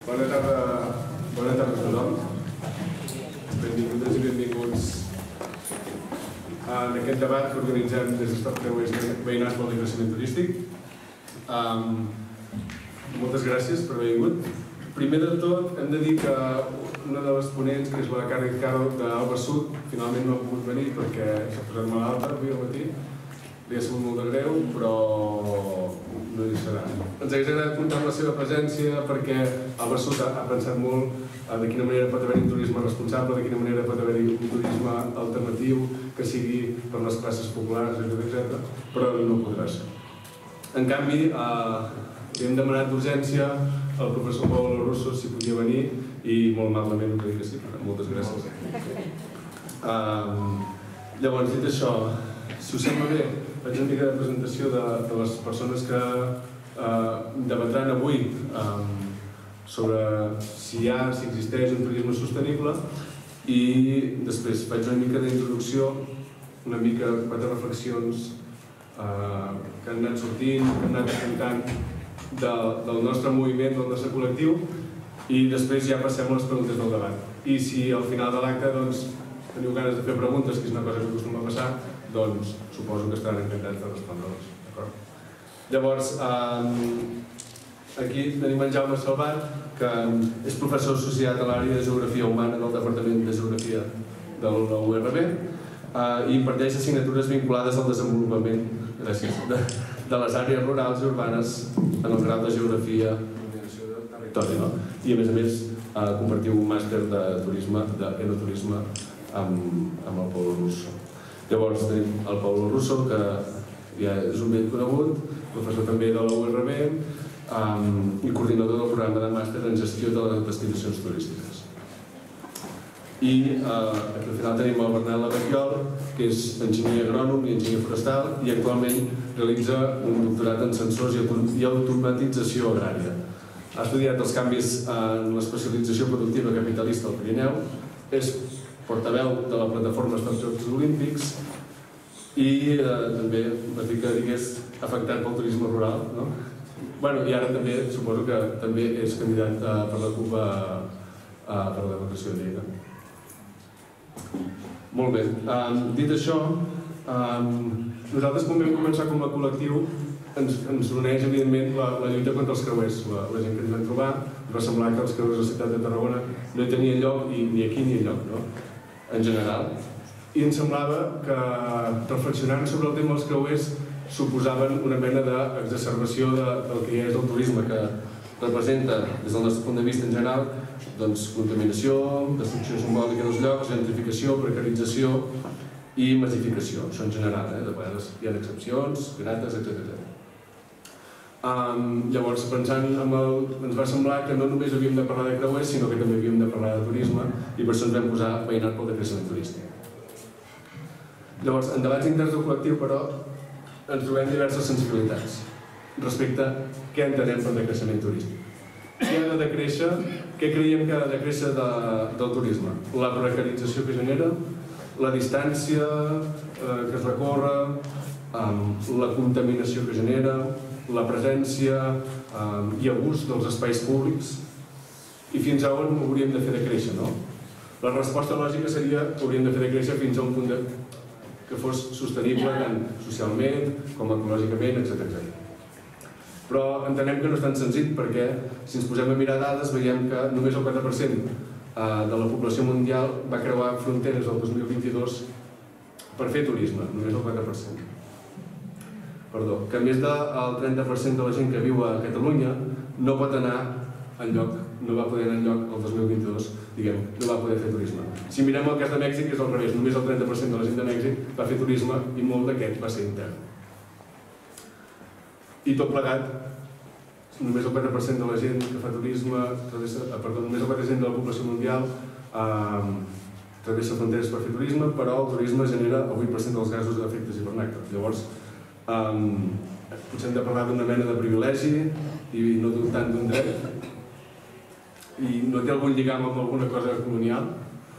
Bona tarda a tothom. Benvingudes i benvinguts en aquest debat que organitzem des d'Stop Creuers Veïnats pel Creixement Turístic. Moltes gràcies per haver vingut. Primer de tot, hem de dir que una de les ponents, que és la Carme Caro d'Alba Sud, finalment no ha pogut venir perquè s'ha posat malalta avui al matí. Li ha sigut molt de greu, però no hi serà. Ens hauria agradat comptar amb la seva presència perquè Alba Sud ha pensat molt de quina manera pot haver-hi un turisme responsable, de quina manera pot haver-hi un turisme alternatiu que sigui per les classes populars, etc. Però no podrà ser. En canvi, li hem demanat d'urgència al professor Pablo Russo si podia venir i molt amablement ho dic que sí. Moltes gràcies. Llavors, dit això, si us sembla bé, faig una mica de presentació de les persones que debatran avui sobre si existeix un turisme sostenible i després faig una mica d'introducció, una mica 4 reflexions que han anat sortint, que han anat apuntant del nostre moviment, del nostre col·lectiu i després ja passem a les preguntes del debat. I si al final de l'acte teniu ganes de fer preguntes, que és una cosa que acostuma a passar, doncs suposo que estaran encantats de respondre-les. Llavors, aquí tenim en Jaume Salvat, que és professor associat a l'àrea de Geografia Humana del Departament de Geografia de la URB i imparteix assignatures vinculades al desenvolupament de les àrees rurals i urbanes en el grau de Geografia de Territori. I a més compartiu un màster de turisme, d'enoturisme, amb el Pablo Russo. Llavors tenim el Pablo Russo, que ja és un vell conegut, professor també de la URB i coordinador del programa de màster en gestió de les destinacions turístiques. I al final tenim el Bernat Lavaquiol, que és enginyer agrònom i enginyer forestal i actualment realitza un doctorat en sensors i automatització agrària. Ha estudiat els canvis en l'especialització productiva capitalista al Pirineu, és portaveu de la plataforma dels Jocs Olímpics i també va dir que digués afectat pel turisme rural. I ara també suposo que també és candidat per la CUP per la demarcació de Lleida. Molt bé, dit això, nosaltres quan vam començar com a col·lectiu ens uneix evidentment la lluita contra els creuers. La gent que ens vam trobar ens va semblar que els creuers de la ciutat de Tarragona no hi tenien lloc ni aquí ni enlloc, en general. I ens semblava que reflexionant sobre el tema dels creuers suposaven una mena d'exacerbació del que ja és el turisme, que representa, des del nostre punt de vista en general, contaminació, destrucció simbòlica dels llocs, gentrificació, precarització i massificació. Això en general, de vegades hi ha excepcions, grates, etc. Llavors, pensant ens va semblar que no només havíem de parlar de creuers, sinó que també havíem de parlar de turisme i per això ens vam posar Veïnat pel Creixement Turístic. Llavors, en debats interns del col·lectiu, però, ens trobem diverses sensibilitats respecte a què entenem per decreixement turístic. Què ha de decréixer, què creiem que ha de decréixer del turisme? La precarització que genera, la distància que es recorre, la contaminació que genera, la presència i abús dels espais públics i fins a on hauríem de fer de créixer, no? La resposta lògica seria que hauríem de fer de créixer fins a un punt que fos sostenible tant socialment com ecològicament, etc. Però entenem que no és tan senzill perquè si ens posem a mirar dades veiem que només el 4% de la població mundial va creuar fronteres el 2022 per fer turisme, només el 4%. Perdó, que més del 30% de la gent que viu a Catalunya no pot anar enlloc, no va poder anar enlloc el 2022, no va poder fer turisme. Si mirem el cas de Mèxic és al revés, només el 30% de la gent de Mèxic va fer turisme i molt d'aquest va ser intern. I tot plegat, només el 4% de la gent que fa turisme, només el 4% de la població mundial travessa fronteres per fer turisme, però el turisme genera el 8% dels gasos d'efectes hivernacle. Llavors, potser hem de parlar d'una mena de privilegi i no tant d'un dret. I no té algun lligam amb alguna cosa colonial?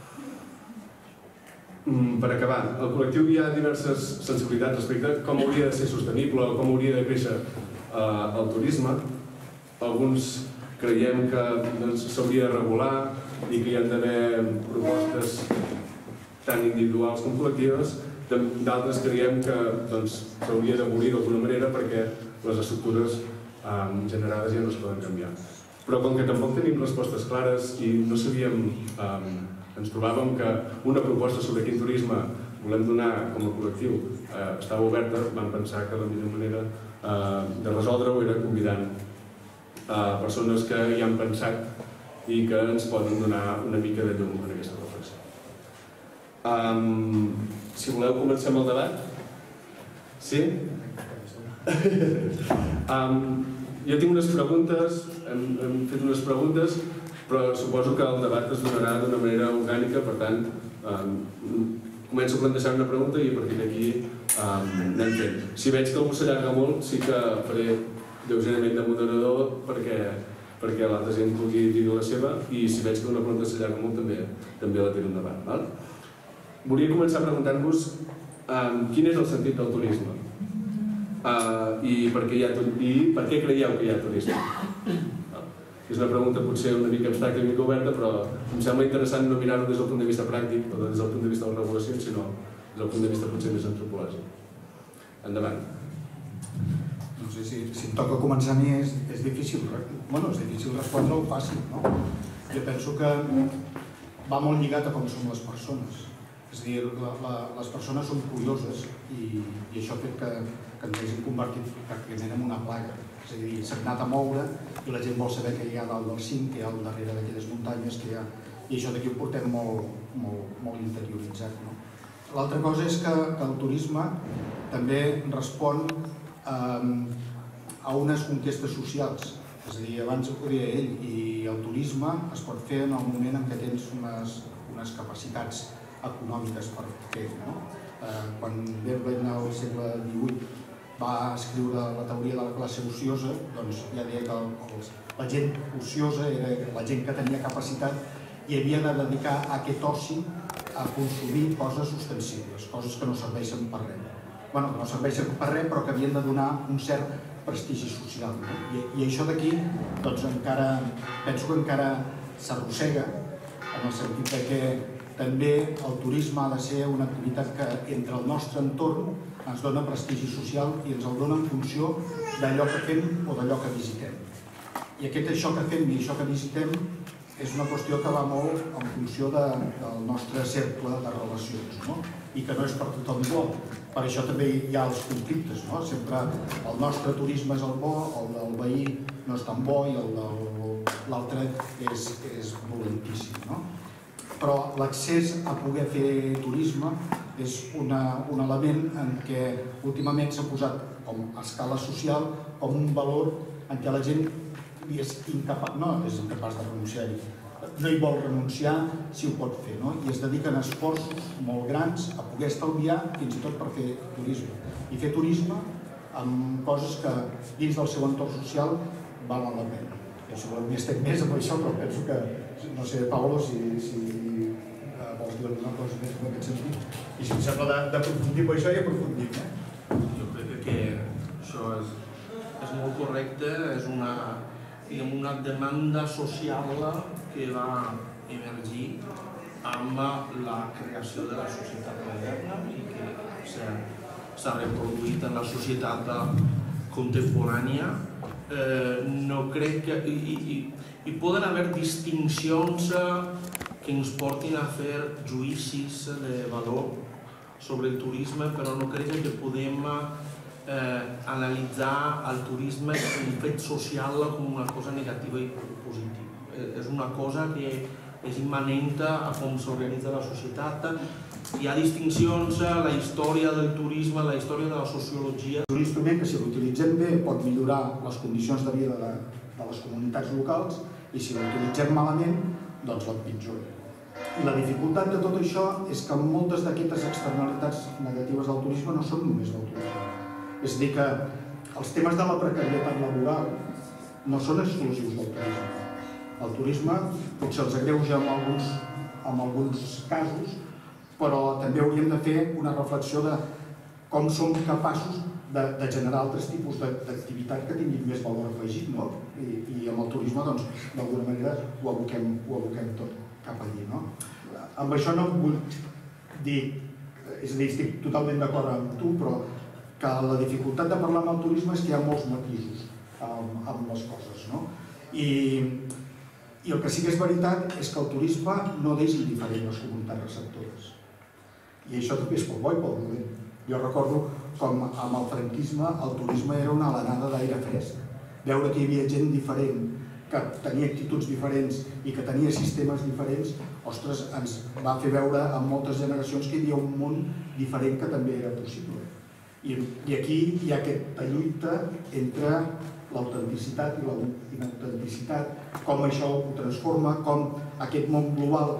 Per acabar, al col·lectiu hi ha diverses sensibilitats respecte a com hauria de ser sostenible o com hauria de créixer el turisme. Alguns creiem que s'hauria de regular i que hi ha d'haver propostes tant individuals com col·lectives. D'altres creiem que s'hauria d'abolir d'alguna manera perquè les estructures generades ja no es poden canviar. Però com que tampoc tenim respostes clares i no sabíem, ens trobàvem que una proposta sobre quin turisme volem donar com a col·lectiu estava oberta, vam pensar que la millor manera de resoldre-ho era convidant persones que hi han pensat i que ens poden donar una mica de llum en aquesta reflexió. Si voleu, comencem el debat. Sí? Jo tinc unes preguntes, hem fet unes preguntes, però suposo que el debat es donarà d'una manera orgànica, per tant, començo plantejant una pregunta i a partir d'aquí anem fent. Si veig que algú s'allarga molt, sí que faré lleugerament de moderador perquè l'altra gent pugui dir la seva, i si veig que una pregunta s'allarga molt també la tiro endavant. Volia començar preguntant-vos quin és el sentit del turisme i per què creieu que hi ha turisme. És una pregunta potser una mica abstracta i una mica oberta, però em sembla interessant no mirar-ho des del punt de vista pràctic o des del punt de vista de la regulació, sinó des del punt de vista potser més antropològic. Endavant. No sé si em toca començar a mi, és difícil respondre-ho fàcil, no? Jo penso que va molt lligat a com són les persones. És a dir, les persones són curioses i això ha fet que ens hagin convertit pràcticament en una plaga. És a dir, s'ha anat a moure i la gent vol saber què hi ha dalt del cim, què hi ha al darrere d'aquelles muntanyes, i això d'aquí ho portem molt interioritzat. L'altra cosa és que el turisme també respon a unes conquestes socials. És a dir, abans ho deia ell, i el turisme es pot fer en el moment en què tens unes capacitats econòmiques per fer-ho. Quan Verlaine al segle XVIII va escriure la teoria de la classe ociosa, doncs ja deia que la gent ociosa era la gent que tenia capacitat i havia de dedicar aquest oci a consumir coses ostensibles, coses que no serveixen per res. Bé, que no serveixen per res, però que havien de donar un cert prestigi social. I això d'aquí, doncs penso que encara s'arrossega, en el sentit que també el turisme ha de ser una activitat que entre el nostre entorn ens dona prestigi social i ens el dona en funció d'allò que fem o d'allò que visitem. I això que fem i això que visitem és una qüestió que va molt en funció del nostre cercle de relacions, i que no és per tothom igual. Per això també hi ha els conflictes. Sempre el nostre turisme és el bo, el del veí no és tan bo i el de l'altre és dolentíssim. Però l'accés a poder fer turisme és un element en què últimament s'ha posat a escala social com un valor en què la gent és incapaç de renunciar-hi. No hi vol renunciar si ho pot fer, i es dediquen esforços molt grans a poder estalviar fins i tot per fer turisme. I fer turisme amb coses que dins del seu entorn social valen la pena. Jo segurament estem més amb això, però penso que, no sé, Paolo, si vols dir alguna cosa més en aquest sentit. I si em sembla d'aprofundir per això, ja aprofundim. Jo crec que això és molt correcte, és una demanda social que va emergir amb la creació de la societat moderna i que s'ha reproduït en la societat contemporània. No crec que... Hi poden haver distincions que ens portin a fer judicis de valor sobre el turisme, però no crec que podem analitzar el turisme com un fet social com una cosa negativa i positiva. És una cosa que és immanent a com s'organitza la societat. Hi ha distincions a la història del turisme, a la història de la sociologia. És un instrument que, si l'utilitzem bé, pot millorar les condicions de vida de les comunitats locals i, si l'utilitzem malament, doncs l'empitjora. I la dificultat de tot això és que moltes d'aquestes externalitats negatives del turisme no són només del turisme. És a dir, que els temes de la precarietat laboral no són exclusius del turisme. El turisme potser els agreuja en alguns casos, però també hauríem de fer una reflexió de com som capaços de generar altres tipus d'activitat que tinguin més valor afegit, no? I amb el turisme, doncs, d'alguna manera ho aboquem tot cap allí, no? Amb això no vull dir, és a dir, estic totalment d'acord amb tu, però que la dificultat de parlar amb el turisme és que hi ha molts matisos amb les coses, no? I el que sí que és veritat és que el turisme no deixa indiferent les comunitats receptores. I això també és pel bo i pel dolent. Jo recordo com amb el franquisme el turisme era una alenada d'aire fresc. Veure que hi havia gent diferent, que tenia actituds diferents i que tenia sistemes diferents, ostres, ens va fer veure en moltes generacions que hi havia un món diferent que també era possible. I aquí hi ha aquesta lluita entre l'autenticitat i la inautenticitat, com això ho transforma, com aquest món global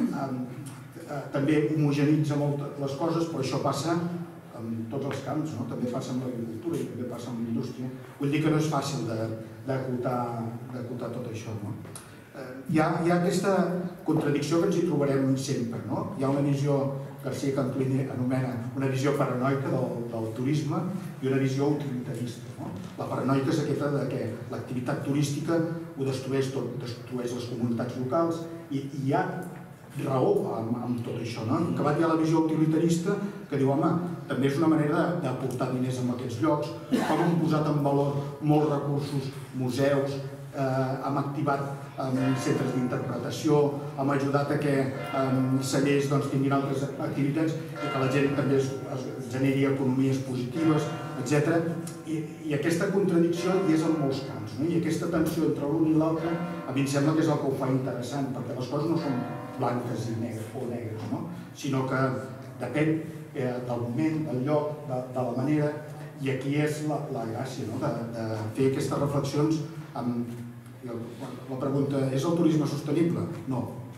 també homogenitza molt les coses, però això passa en tots els camps, no? També passa amb l'agricultura i també passa amb la indústria. Vull dir que no és fàcil d'acotar tot això, no? Hi ha aquesta contradicció que ens hi trobarem sempre, no? Hi ha una visió, García Camplini anomena una visió paranoica del turisme i una visió utilitarista, no? La paranoica és aquesta que l'activitat turística ho destrueix tot, destrueix les comunitats locals i hi ha raó amb tot això, no? En acabat hi ha la visió utilitarista que diu, home, també és una manera d'aportar diners en aquests llocs, com hem posat en valor molts recursos, museus, hem activat centres d'interpretació, hem ajudat a que cellers tinguin altres activitats i que la gent també es generi economies positives, etc. I aquesta contradicció hi és en molts camps, no? I aquesta tensió entre l'un i l'altre a mi em sembla que és el que ho fa interessant, perquè les coses no són blanques i negres, no? Sinó que depèn del moment, del lloc, de la manera, i aquí és la gràcia, no? De fer aquestes reflexions amb... La pregunta, és el turisme sostenible? No.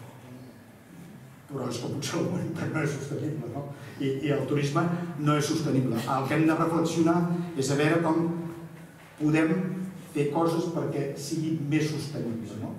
Però és que potser la humanitat no és sostenible, no? I el turisme no és sostenible. El que hem de reflexionar és a veure com podem fer coses perquè sigui més sostenible, no?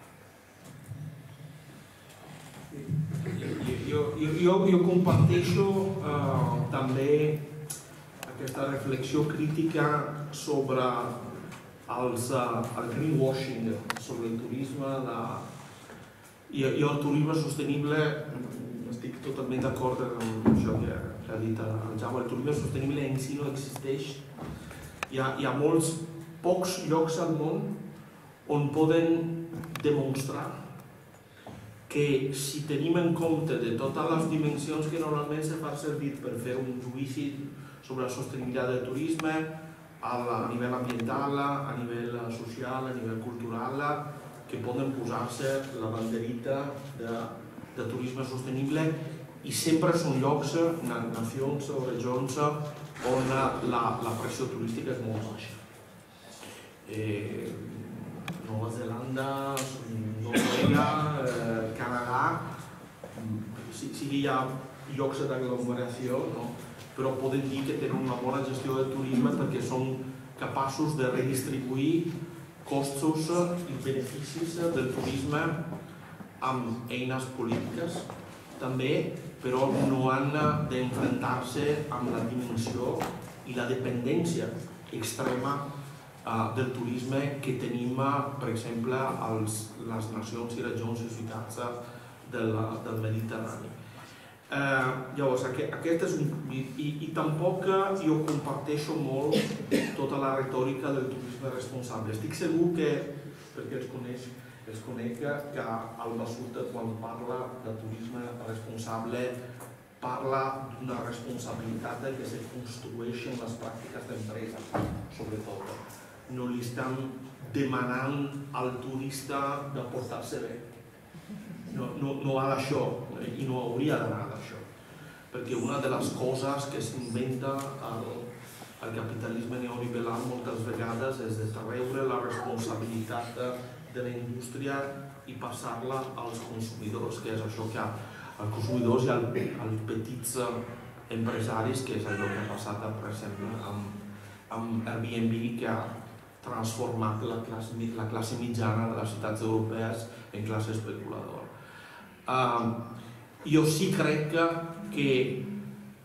Jo comparteixo també aquesta reflexió crítica sobre el greenwashing sobre el turisme i el turisme sostenible. Estic totalment d'acord amb això que ha dit el Jaume. El turisme sostenible en si no existeix. Hi ha pocs llocs al món on poden demostrar que si tenim en compte de totes les dimensions que normalment se fa servir per fer un judici sobre la sostenibilitat del turisme, a nivell ambiental, a nivell social, a nivell cultural, que poden posar-se la banderita de turisme sostenible i sempre són llocs, nacions o regions on la pressió turística és molt baixa. Nova Zelanda, Noruega, Canadà, sí que hi ha llocs d'aglomeració, però poden dir que tenen una bona gestió del turisme perquè són capaços de redistribuir costos i beneficis del turisme amb eines polítiques també, però no han d'enfrontar-se amb la dimensió i la dependència extrema del turisme que tenim, per exemple, a les nacions i regions i ciutats del Mediterrani. Llavors, aquest és un... I tampoc jo comparteixo molt tota la retòrica del turisme responsable. Estic segur que, perquè els conec, que el Basuta, quan parla de turisme responsable, parla d'una responsabilitat que se construeixen les pràctiques d'empresa, sobretot. No li estan demanant al turista de portar-se bé. No va d'això, i no hauria d'anar d'això. Perquè una de les coses que s'inventa el capitalisme neoliberal moltes vegades és de treure la responsabilitat de la indústria i passar-la als consumidors, que és això que els consumidors i els petits empresaris, que és allò que ha passat, per exemple, amb Airbnb, que ha transformat la classe mitjana de les ciutats europees en classe especuladora. Jo sí crec que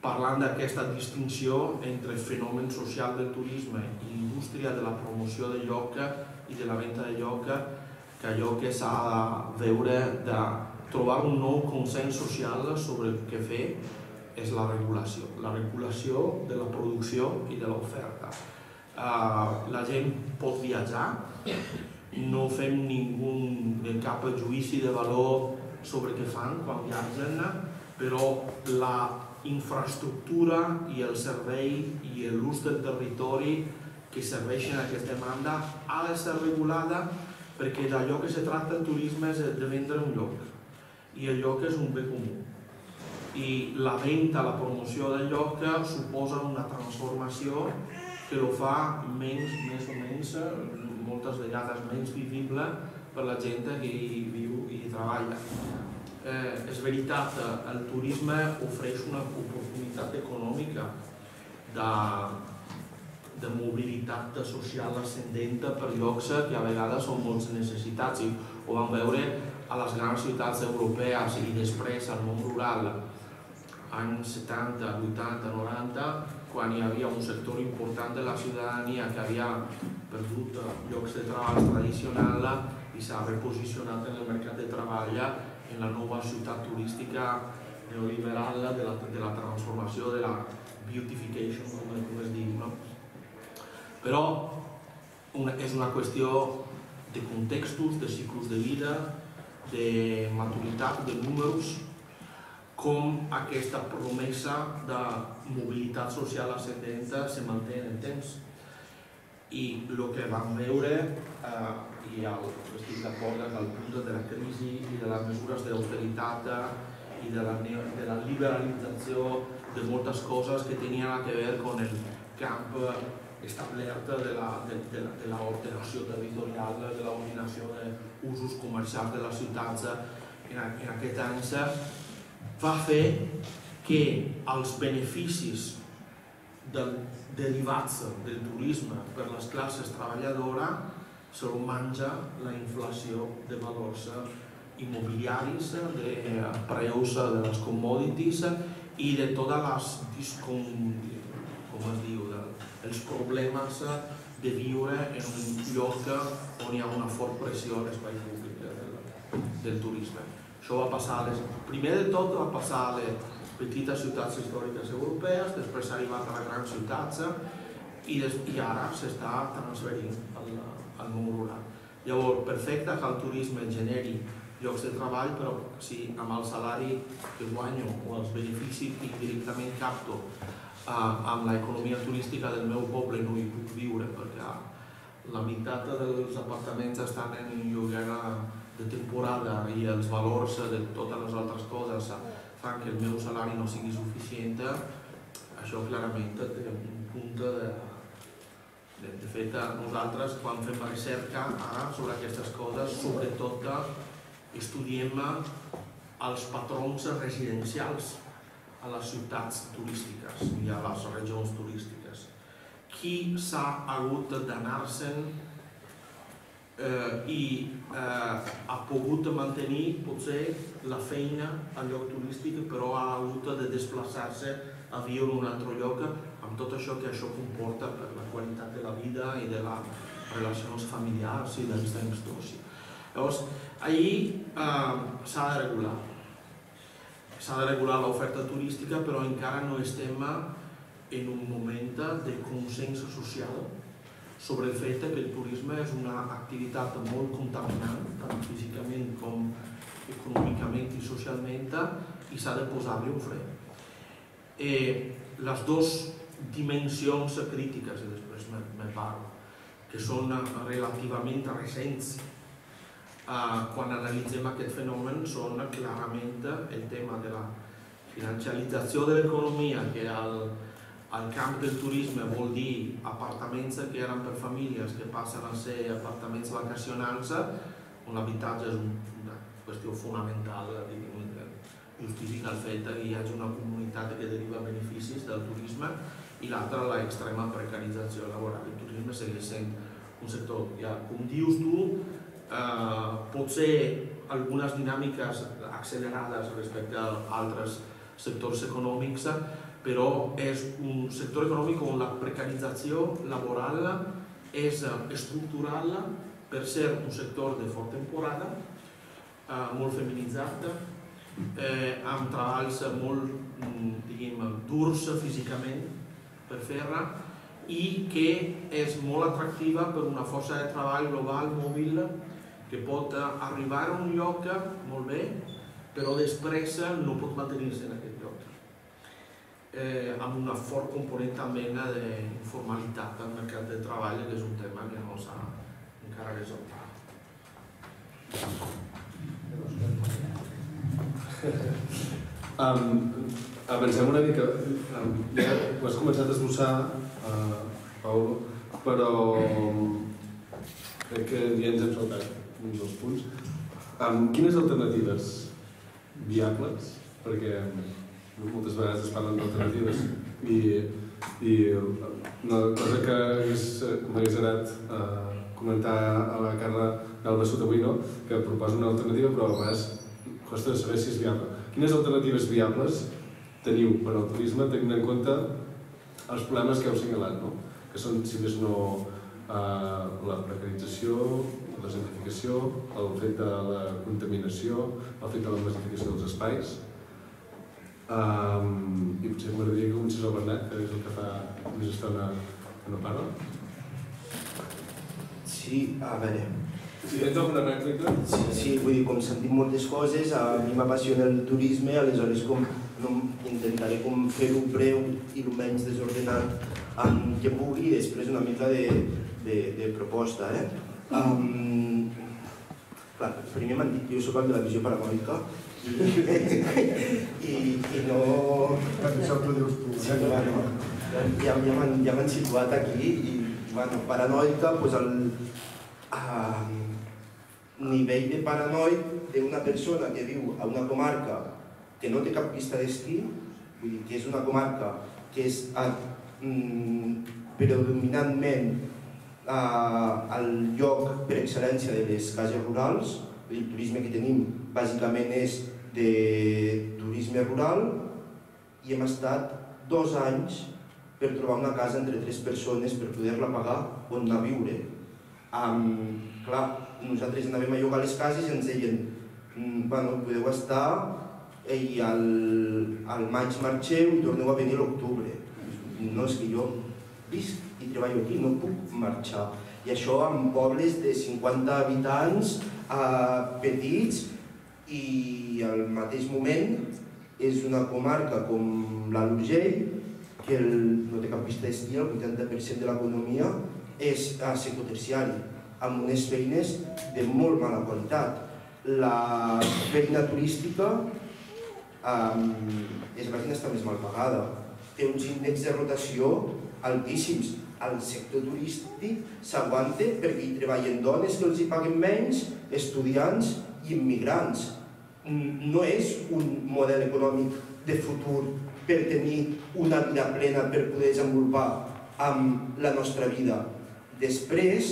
parlant d'aquesta distinció entre el fenomen social del turisme i l'indústria de la promoció de lloc i de la venda de lloc, que allò que s'ha de veure de trobar un nou consens social sobre el que fer és la regulació de la producció i de l'oferta. La gent pot viatjar, no fem cap judici de valor sobre què fan quan viatgen, però la infraestructura i el servei i l'ús del territori que serveixen a aquesta demanda ha de ser regulada, perquè d'allò que se tracta el turisme és de vendre un lloc i el lloc és un bé comú i la venda, la promoció del lloc suposa una transformació que ho fa més o menys, moltes vegades menys visible per la gent que hi viu i hi treballa. És veritat, el turisme ofereix una oportunitat econòmica de mobilitat social ascendent per llocs que a vegades són molt necessitats i ho vam veure a les grans ciutats europees i després al món rural, anys 70, 80, 90, quan hi havia un sector important de la ciutadania que havia perdut llocs de treball tradicionals i s'ha reposicionat en el mercat de treball en la nova ciutat turística neoliberal de la transformació, de la beautification, com es diu. Però és una qüestió de contextos, de ciclos de vida, de maturitat, de números, com aquesta promesa de mobilitat social ascendent se manté en el temps. I el que vam veure, i estic d'acord amb el punt de la crisi i de les mesures d'austeritat i de la liberalització de moltes coses que tenien a veure amb el camp establert de l'ordenació territorial, de l'ordenació d'usos comercials de les ciutats en aquests anys, va fer que els beneficis derivats del turisme per les classes treballadores se'l menja la inflació de valors immobiliaris, de preus de les commodities i de totes els problemes de viure en un lloc on hi ha una fort pressió a l'espai públic del turisme. Això va passar, primer de tot va passar a les petites ciutats històriques europees, després s'ha arribat a les grans ciutats i ara s'està transferint al món rural. Llavors, perfecte que el turisme generi llocs de treball, però si amb el salari que guanyo o els beneficis que directament capto amb l'economia turística del meu poble no hi puc viure, perquè la meitat dels apartaments estan en lloguer de temporada i els valors de totes les altres coses fan que el meu salari no sigui suficient, això clarament té un punt de fet, nosaltres quan fem recerca sobre aquestes coses, sobretot estudiem els patrons residencials a les ciutats turístiques i a les regions turístiques. Qui s'ha hagut d'anar-se'n i ha pogut mantenir potser la feina al lloc turístic, però ha hagut de desplaçar-se a viure en un altre lloc amb tot això que això comporta per la qualitat de la vida i de les relacions familiars i dels temps d'oci. Llavors, ahir s'ha de regular. S'ha de regular l'oferta turística, però encara no estem en un moment de consens social sobre el fet que el turisme és una activitat molt contaminant, tant físicament com econòmicament i socialment, i s'ha de posar-li un fre. Les dues dimensions crítiques, i després me parlo, que són relativament recents quan analitzem aquest fenomen, són clarament el tema de la financialització de l'economia, que al camp del turisme vol dir apartaments que eren per famílies que passen a ser apartaments vacacionals, on l'habitatge és una qüestió fonamental, justifica el fet que hi hagi una comunitat que deriva beneficis del turisme, i l'altra, l'extrema precarització laboral. El turisme segueix sent un sector, com dius tu, potser algunes dinàmiques accelerades respecte a altres sectors econòmics, però és un sector econòmic on la precarització laboral és estructural per ser un sector de forta temporada, molt feminitzat, amb treballs molt durs físicament per fer-la, i que és molt atractiva per una força de treball global, mòbil, que pot arribar a un lloc molt bé, però després no pot mantenir-se en aquest lloc, amb una fort component també d'informalitat al mercat de treball, que és un tema que no s'ha encara resolt. Avancem una mica, ja ho has començat a esbossar, Paulo, però crec que ja ens hem saltat uns dels punts. Quines alternatives viables, perquè moltes vegades es parlen d'alternatives i una cosa que m'hagués agradat comentar a la Carla Galvesut avui, que proposa una alternativa però a vegades costa de saber si és viable. Quines alternatives viables teniu per al turisme tenint en compte els problemes que heu assenyalat, que són, si més no, la precarització, la gentrificació, el fet de la contaminació, el fet de la massificació dels espais. I potser m'agradaria que comencés el Bernat, que és el que fa més estona que no parla. Sí, a veure... Si tens alguna rèplica? Sí, vull dir, com sentim moltes coses, a mi m'apassiona el turisme, aleshores intentaré fer-ho breu i el menys desordenat que pugui, i després una mica de proposta. Clar, primer m'han dit que jo soc el de la visió paranoica i no... Això t'ho dius tu. Ja m'han situat aquí i, paranoica, doncs el nivell de paranoic d'una persona que viu a una comarca que no té cap pista d'esquí, vull dir que és una comarca que és predominantment el lloc per excel·lència de les cases rurals. El turisme que tenim bàsicament és de turisme rural i hem estat 2 anys per trobar una casa entre 3 persones per poder-la pagar on anar a viure. Clar, nosaltres anàvem a llogar les cases i ens deien podeu estar i al maig marxeu i torneu a venir a l'octubre. No, és que jo visc i treballo aquí, no puc marxar. I això en pobles de 50 habitants petits i al mateix moment és una comarca com l'Alt Urgell que no té cap pista d'esquí, el 80% de l'economia és sector terciari, amb unes feines de molt mala qualitat. La feina turística és la feina està més mal pagada, té uns índexs de rotació altíssims. El sector turístic s'aguanta perquè hi treballen dones que els hi paguen menys, estudiants i immigrants. No és un model econòmic de futur per tenir una vida plena, per poder desenvolupar la nostra vida. Després,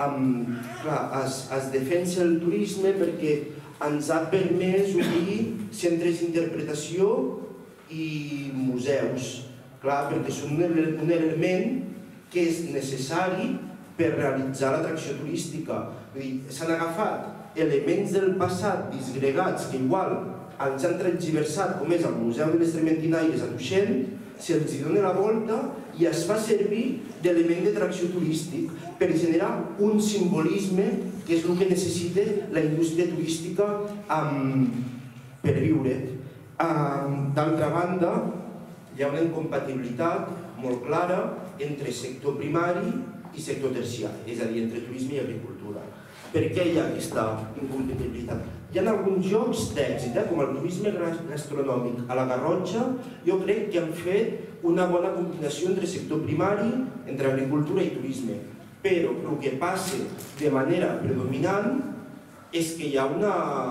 es defensa el turisme perquè ens ha permès obrir centres d'interpretació i museus, perquè són un element que és necessari per realitzar l'atracció turística. S'han agafat elements del passat disgregats que igual els han transversat, com és el Museu de les Trementinaires a Tuixén, se'ls dona la volta i es fa servir d'element d'atracció turístic per generar un simbolisme que és el que necessita la indústria turística per viure. D'altra banda, hi ha una incompatibilitat molt clara entre sector primari i sector terciari, és a dir, entre turisme i agricultura. Per què hi ha aquesta incompatibilitat? Hi ha alguns jocs d'èxit, com el turisme gastronòmic a la Garrotxa, jo crec que han fet una bona combinació entre sector primari, entre agricultura i turisme. Però el que passa de manera predominant és que hi ha una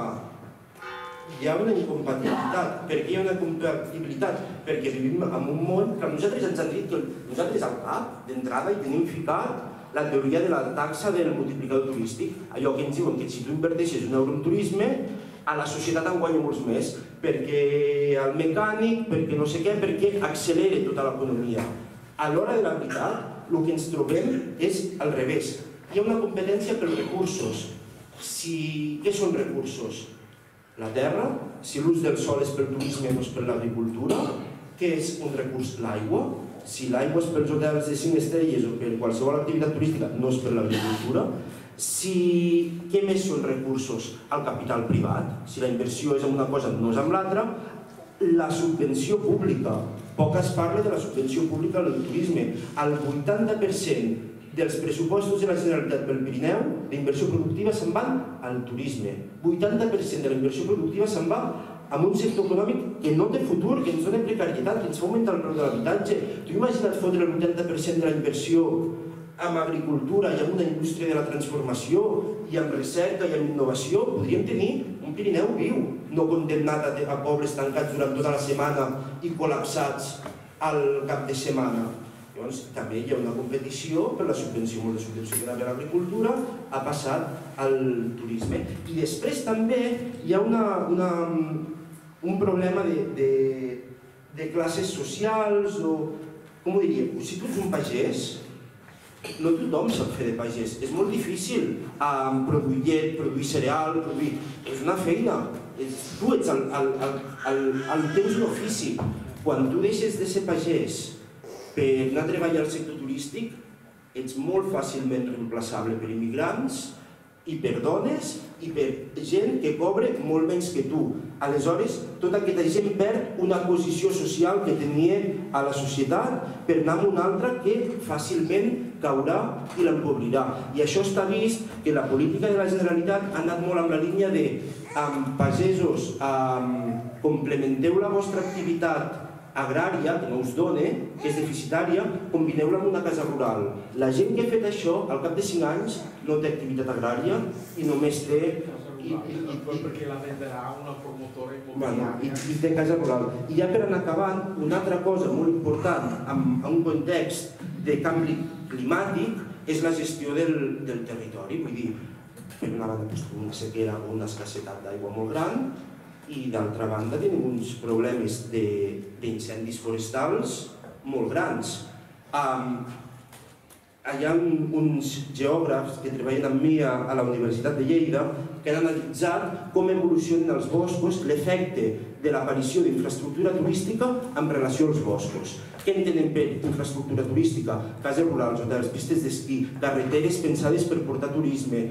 incompatibilitat. Per què hi ha una incompatibilitat? Perquè vivim en un món que a nosaltres ens han dit que nosaltres al cap, d'entrada, hi tenim ficat la teoria de la taxa del multiplicador turístic, allò que ens diuen que si tu inverteixes €1 en turisme, a la societat en guanya molts més. perquè el mecànic, perquè no sé què, perquè accelera tota l'economia. A l'hora de la veritat, el que ens trobem és al revés. Hi ha una competència pels recursos. Què són recursos? La terra, si l'ús del sol és pel turisme o és per l'agricultura, què és un recurs? L'aigua. Si l'aigua és pels hotels de 5 estrelles o per qualsevol activitat turística, no és per l'agricultura. Què més són recursos? El capital privat. Si la inversió és en una cosa, no és en l'altra. La subvenció pública. Poc es parla de la subvenció pública al turisme. El 80% dels pressupostos de la Generalitat pel Pirineu d'inversió productiva se'n van al turisme. 80% de la inversió productiva se'n va a un sector econòmic que no té futur, que ens dona precarietat, que ens fa augmentar el preu de l'habitatge. Tu imagina't fotre el 80% de la inversió en agricultura i en una indústria de la transformació i en recerca i en innovació, podríem tenir un Pirineu viu, no condemnat a pobles tancats durant tota la setmana i col·lapsats al cap de setmana. Llavors, també hi ha una competició per la subvenció, molt de subvenció que anava a l'agricultura, ha passat al turisme. I després també hi ha un problema de classes socials o, com ho diria, si tu ets un pagès, no tothom sap fer de pagès. És molt difícil produir llet, produir cereal, és una feina. Tu ets el teu ofici. Quan tu deixes de ser pagès per anar a treballar al sector turístic, ets molt fàcilment reemplaçable per immigrants i per dones i per gent que cobra molt menys que tu. Aleshores, tota aquesta gent perd una posició social que tenia a la societat per anar amb una altra que fàcilment caurà i l'empobrirà. I això està vist que la política de la Generalitat ha anat molt amb la línia de pagesos, complementeu la vostra activitat agrària, que no us dona, que és deficitària, combineu-la amb una casa rural. La gent que ha fet això, al cap de 5 anys, no té activitat agrària i només té... perquè la venderà una promotora immobiliària. I té casa rural. I ja per anar acabant, una altra cosa molt important en un context de canvi climàtic és la gestió del territori. Vull dir, per una banda, una sequera o una escassetat d'aigua molt gran, i d'altra banda tenim uns problemes d'incendis forestals molt grans. Hi ha uns geògrafs que treballen amb mi a la Universitat de Lleida que han analitzat com evolucionen els boscos, l'efecte de l'aparició d'infraestructura turística en relació als boscos. Què entenem per infraestructura turística? Cases rurals, hotels, pistes d'esquí, carreteres pensades per portar turisme.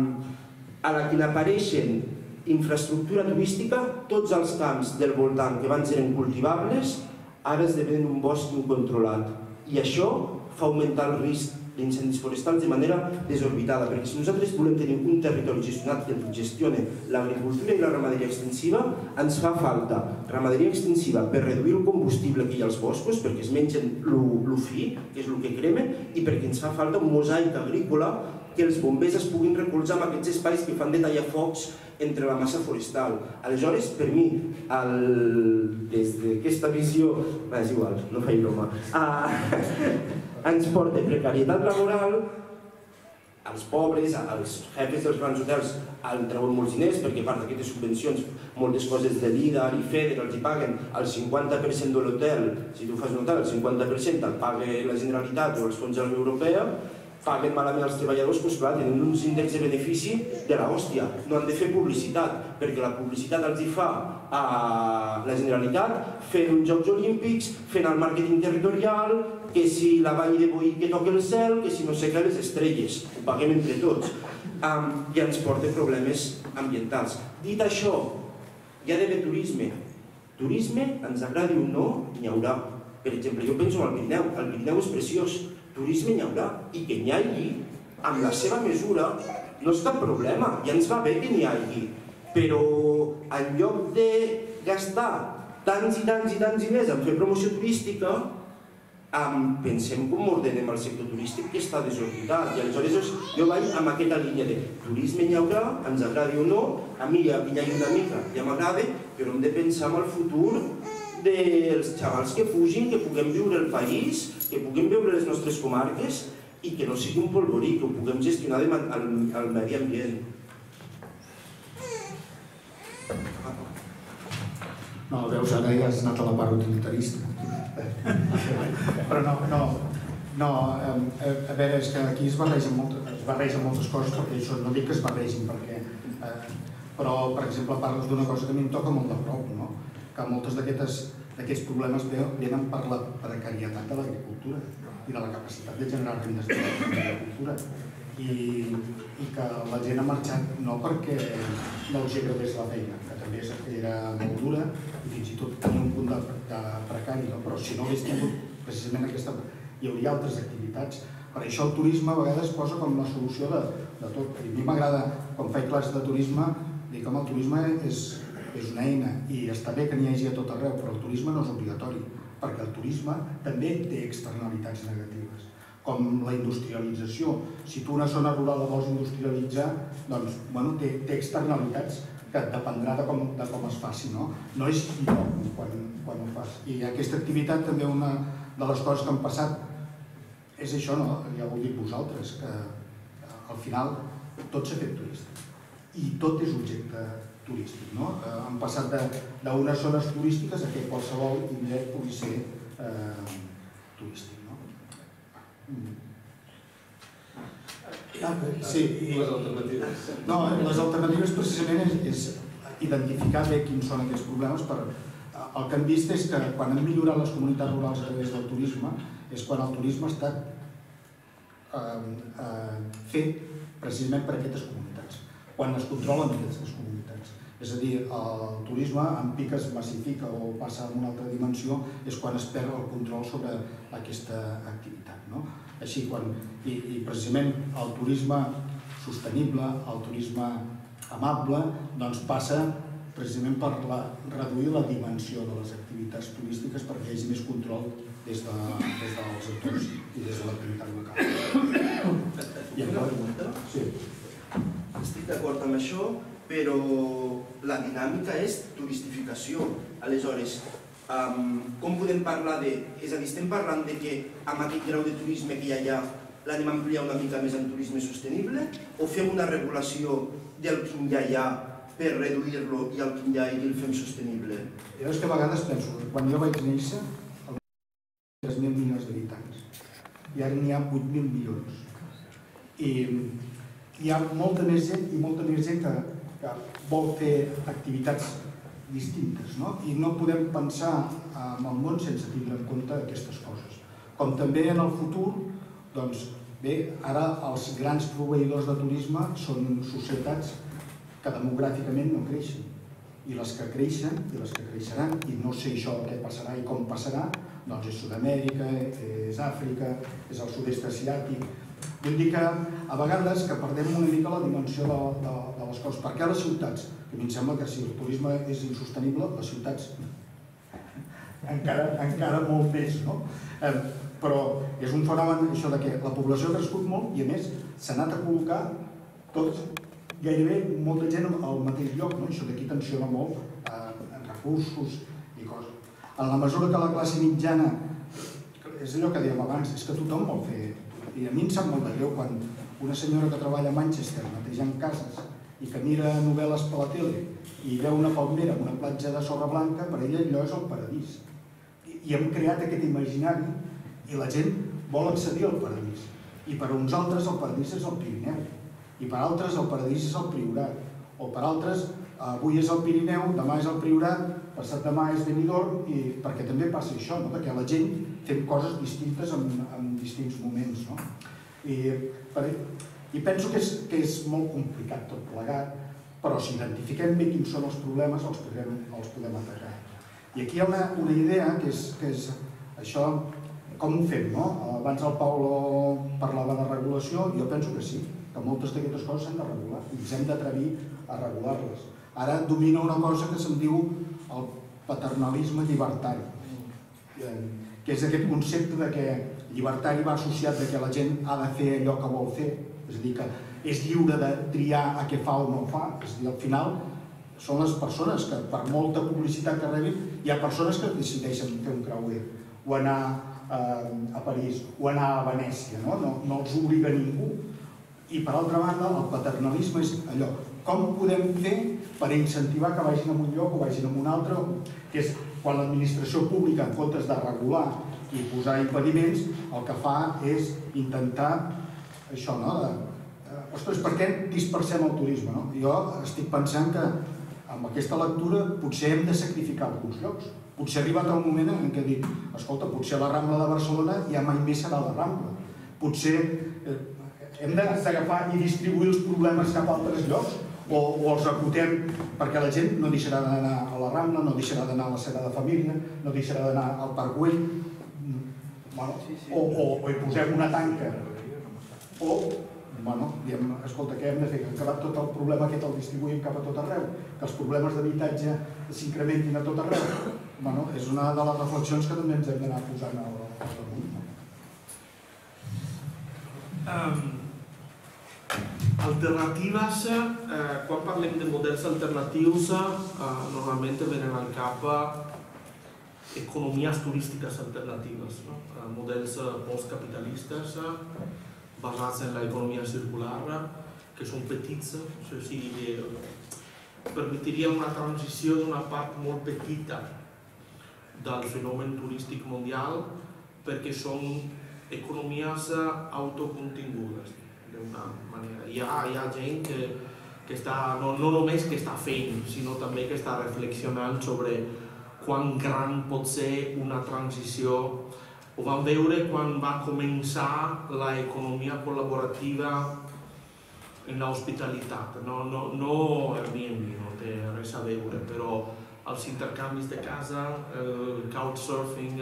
A la que n'apareixen infraestructura turística, tots els camps del voltant que van ser cultivables ara esdevenen un bosc incontrolat. I això fa augmentar el risc d'incendis forestals de manera desorbitada, perquè si nosaltres volem tenir un territori gestionat que gestione l'agricultura i la ramaderia extensiva, ens fa falta ramaderia extensiva per reduir el combustible que hi ha als boscos, perquè es mengen el fi, que és el que cremen, i perquè ens fa falta un mosaic agrícola que els bombers es puguin recolzar en aquests espais que fan de tallafocs entre la massa forestal. Aleshores, per mi, des d'aquesta visió, és igual, no faig broma, ens porta precarietat laboral, als pobres, als jefes dels grans hotels, en treuen molts diners perquè a part d'aquestes subvencions, moltes coses de l'IDA i FEDER els hi paguen el 50% de l'hotel, si tu fas un hotel, el 50% el paga la Generalitat o els fons de la Unió Europea, paguen malament els treballadors, doncs clar, tenen uns índexs de benefici de l'hòstia. No han de fer publicitat, perquè la publicitat els hi fa a la Generalitat fent uns Jocs Olímpics, fent el màrqueting territorial, que si la vall de Boí que toca el cel, que si no sé què, les estrelles. Ho paguem entre tots. I ens porta problemes ambientals. Dit això, hi ha d'haver turisme. Turisme, ens agradi o no, n'hi haurà. Per exemple, jo penso en el Pirineu. El Pirineu és preciós. Turisme n'hi haurà, i que n'hi hagi, amb la seva mesura, no és cap problema, ja ens va bé que n'hi hagi, però en lloc de gastar tants i tants i tants diners en fer promoció turística, pensem com ordenem el sector turístic que està desorbitat, i aleshores jo vaig amb aquesta línia de turisme n'hi haurà, ens agradi o no, a mi ja hi ha una mica, ja m'agrada, però hem de pensar en el futur dels xavals que fugin, que puguem viure el país, que puguem viure les nostres comarques i que no sigui un polvorí, que ho puguem gestionar el medi ambient. No, veus, ara ja has anat a la part utilitarista. Però no, a veure, és que aquí es barregen moltes coses, perquè això no dic que es barregin, però, per exemple, parles d'una cosa que a mi em toca molt de prop, no? Que moltes d'aquests problemes venen per la precarietat de l'agricultura i de la capacitat de generar rendes de l'agricultura. I que la gent ha marxat no perquè no els agradés la feina, que també era molt dura i fins i tot tenia un punt de precari, però si no hagués tingut precisament aquesta... hi hauria altres activitats. Per això el turisme a vegades posa com la solució de tot. A mi m'agrada, quan faig classes de turisme, dir que el turisme és una eina i està bé que n'hi hagi a tot arreu, però el turisme no és obligatori, perquè el turisme també té externalitats negatives, com la industrialització. Si tu una zona rural la vols industrialitzar, doncs té externalitats que dependrà de com es faci, no? No és lloc quan ho fas. I aquesta activitat també una de les coses que han passat és això, ja ho heu dit vosaltres, que al final tot s'ha fet turístic i tot és objecte turístic, no? Han passat d'unes zones turístiques a que qualsevol indret pugui ser turístic. Sí, les alternatives. No, les alternatives precisament és identificar bé quins són aquests problemes. El que hem vist és que quan han millorat les comunitats rurals a través del turisme és quan el turisme ha estat fet precisament per aquestes comunitats, quan es controlen aquestes comunitats. És a dir, el turisme en pic es massifica o passa a una altra dimensió, és quan es perd el control sobre aquesta activitat, no? Així, i precisament el turisme sostenible, el turisme amable, doncs passa precisament per reduir la dimensió de les activitats turístiques perquè hi hagi més control des dels entorns i des de l'activitat local. Una pregunta? Sí. Estic d'acord amb això, però la dinàmica és turistificació. Aleshores, com podem parlar de... És a dir, estem parlant de que amb aquest grau de turisme que hi ha l'anem a ampliar una mica més en turisme sostenible o fem una regulació del que ja hi ha per reduir-lo i el que hi ha i el fem sostenible? Jo és que a vegades penso que quan jo vaig néixer el 3.000 milions d'habitants i ara n'hi ha 8.000 milions. I hi ha molta més gent que vol fer activitats distintes, no? I no podem pensar en el món sense tindre en compte aquestes coses. Com també en el futur, doncs bé, ara els grans proveïdors de turisme són societats que demogràficament no creixen. I les que creixen i les que creixeran, i no sé això què passarà i com passarà, doncs és Sud-amèrica, és Àfrica, és el sud-est asiàtic. Vull dir que a vegades que perdem una mica la dimensió de les coses. Perquè a les ciutats, que a mi em sembla que si el turisme és insostenible, les ciutats encara molt més, no? Però és un fenomen això de que la població ha crescut molt i a més s'ha anat a col·locar tots, gairebé molta gent al mateix lloc, no? Això d'aquí tensiona molt en recursos i coses. En la mesura que la classe mitjana, és allò que dèiem abans, és que tothom vol fer. I a mi em sap molt de greu quan una senyora que treballa a Manchester netejant cases i que mira novel·les per la tele i veu una palmera amb una platja de sorra blanca, per ella allò és el paradís. I hem creat aquest imaginari i la gent vol accedir al paradís. I per a uns altres el paradís és el Pirineu, i per altres el paradís és el Priorat, o per altres avui és el Pirineu, demà és el Priorat, passat demà és Benidorm, perquè també passa això, que la gent fem coses distintes en distints moments. I penso que és molt complicat tot plegat, però si identifiquem bé quins són els problemes els podem atacar. I aquí hi ha una idea que és això, com ho fem, no? Abans el Paulo parlava de regulació, jo penso que sí, que moltes d'aquestes coses s'han de regular i ens hem d'atrevir a regular-les. Ara domina una cosa que se'n diu el paternalisme llibertari, que és aquest concepte de que llibertari va associat que la gent ha de fer allò que vol fer, és a dir, que és lliure de triar a què fa o no fa, és a dir, al final són les persones que per molta publicitat que rebin, hi ha persones que decideixen fer un creuer, o anar a París, o anar a Venècia, no els obliga ningú. I per altra banda, el paternalisme és allò, com podem fer per incentivar que vagin a un lloc o vagin a un altre, que és quan l'administració pública, en comptes de regular i posar impediments, el que fa és intentar això, no? Ostres, per què dispersem el turisme? Jo estic pensant que amb aquesta lectura potser hem de sacrificar alguns llocs. Potser ha arribat el moment en què dic, escolta, potser la Rambla de Barcelona ja mai més serà la Rambla. Potser hem d'agafar i distribuir els problemes cap a altres llocs o els acotem perquè la gent no deixarà d'anar a la Rambla, no deixarà d'anar a la Sagrada Família, no deixarà d'anar al Parc Güell, o hi posem una tanca, o diem, escolta, què hem de fer? Que acabat tot el problema aquest el distribuïm cap a tot arreu, que els problemes d'habitatge s'incrementin a tot arreu. És una de les reflexions que també ens hem d'anar posant al damunt. Alternatives, quan parlem de models alternatius, normalment venen al cap economies turístiques alternatives, models postcapitalistes basats en l'economia circular, que són petits, o sigui, permetrien una transició d'una part molt petita del fenomen turístic mundial perquè són economies autocontingudes, d'una manera. Hi ha gent que està, no només que està fent, sinó també que està reflexionant sobre quan gran pot ser una transició. Ho vam veure quan va començar l'economia col·laborativa en l'hospitalitat. No Airbnb, no té res a veure, però els intercanvis de casa, el couchsurfing,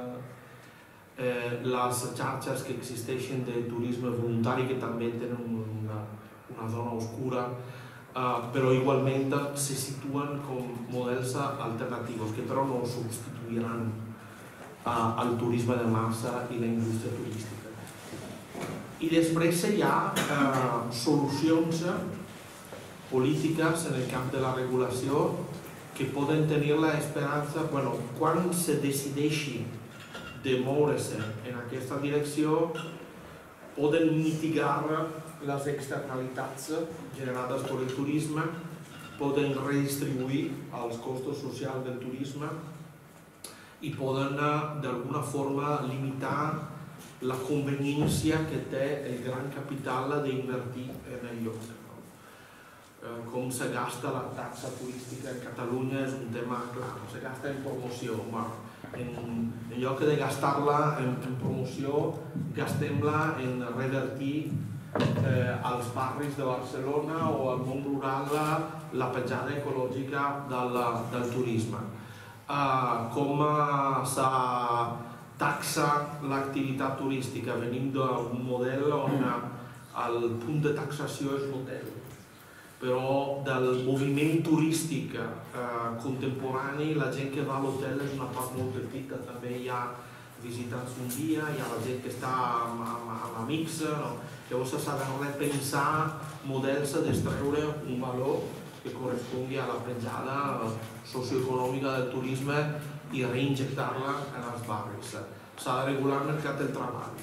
les xarxes que existeixen de turisme voluntari que també tenen una zona oscura, però igualment se situen com models alternatius que però no substituiran al turisme de massa i la indústria turística. I després hi ha solucions polítiques en el camp de la regulació que poden tenir l'esperança, quan se decideixi de moure's en aquesta direcció, poden mitigar les externalitats generades per el turisme, poden redistribuir els costos socials del turisme i poden d'alguna forma limitar la conveniència que té el gran capital d'invertir en el lloc. Com se gasta la taxa turística a Catalunya és un tema clar, se gasta en promoció. En lloc de gastar-la en promoció, gastem-la en revertir als barris de Barcelona o al món rural la petjada ecològica del turisme. Com se taxa l'activitat turística. Venim d'un model on el punt de taxació és l'hotel, però del moviment turístic contemporani la gent que va a l'hotel és una part molt petita. També hi ha visitants un dia, hi ha la gent que està amb amics, llavors s'ha de repensar models d'extreure un valor que correspongui a la petjada socioeconòmica del turisme i reinjectar-la en els barris. S'ha de regular el mercat del treball.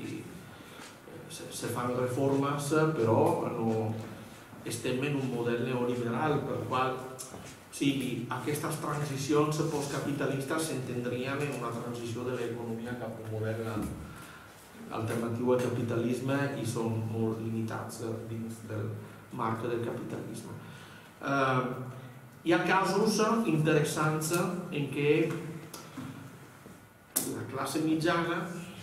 Se fan reformes, però no estem en un model neoliberal per qual aquestes transicions postcapitalistes s'entendrien en una transició de l'economia cap a un model alternatiu al capitalisme i són molt limitats dins del marc del capitalisme. Hi ha casos interessants en què la classe mitjana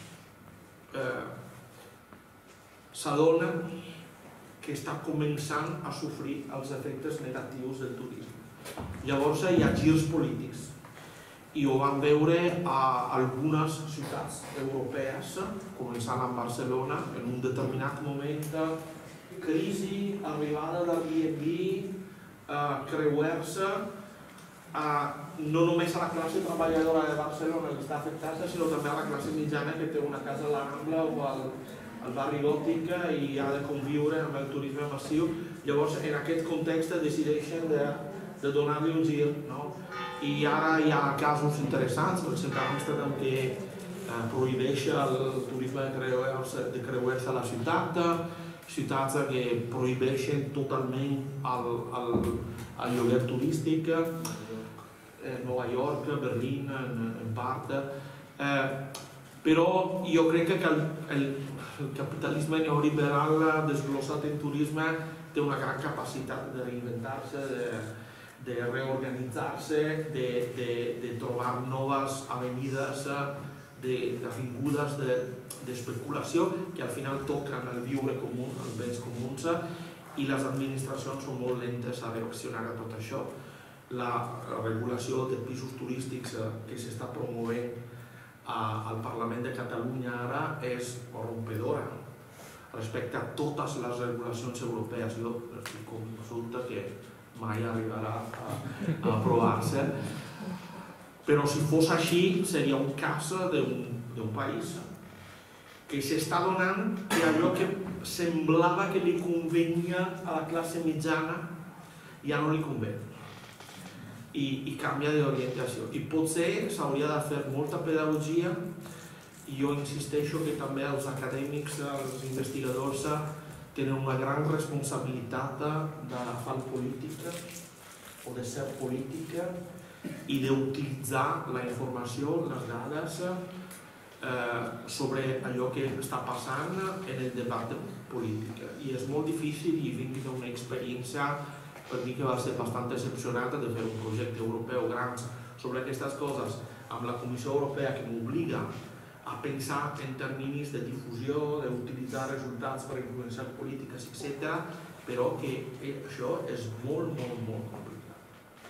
s'adona que està començant a sofrir els efectes negatius del turisme. Llavors hi ha girs polítics i ho vam veure a algunes ciutats europees, començant amb Barcelona, en un determinat moment de crisi, arribada d'Airbnb, creuer-se, no només a la classe treballadora de Barcelona que està afectada, sinó també a la classe mitjana que té una casa a la Rambla o al barri gòtic i ha de conviure amb el turisme massiu. Llavors, en aquest context decideixen de donar-li un gir. I ara hi ha casos interessants, per exemple, Amsterdam que prohibeix el turisme de creuers a la ciutat, ciutats que prohibeixen totalment el lloguer turístic, Nova York, Berlín, en part, però jo crec que el capitalisme neoliberal desglossat en turisme té una gran capacitat de reinventar-se, de reorganitzar-se, de trobar noves avenides, d'avingudes d'especulació que al final toquen el viure comú, els béns comuns, i les administracions són molt lentes a reaccionar a tot això. La regulació de pisos turístics que s'està promovent al Parlament de Catalunya ara és rompedora respecte a totes les regulacions europees. Jo estic consulta que mai arribarà a aprovar-se, però si fos així seria un cas d'un país que s'està donant que allò que semblava que li convenia a la classe mitjana ja no li convé i canvia d'orientació. I potser s'hauria de fer molta pedagogia i jo insisteixo que també els acadèmics, els investigadors tenen una gran responsabilitat d'agafar política o de ser política i d'utilitzar la informació, les dades sobre allò que està passant en el debat de política. I és molt difícil i vinc d'una experiència per mi que va ser bastant excepcionada de fer un projecte europeu gran sobre aquestes coses amb la Comissió Europea que m'obliga a pensar en terminis de difusió, d'utilitzar resultats per influenciar polítiques, etc. Però que això és molt, molt, molt complicat.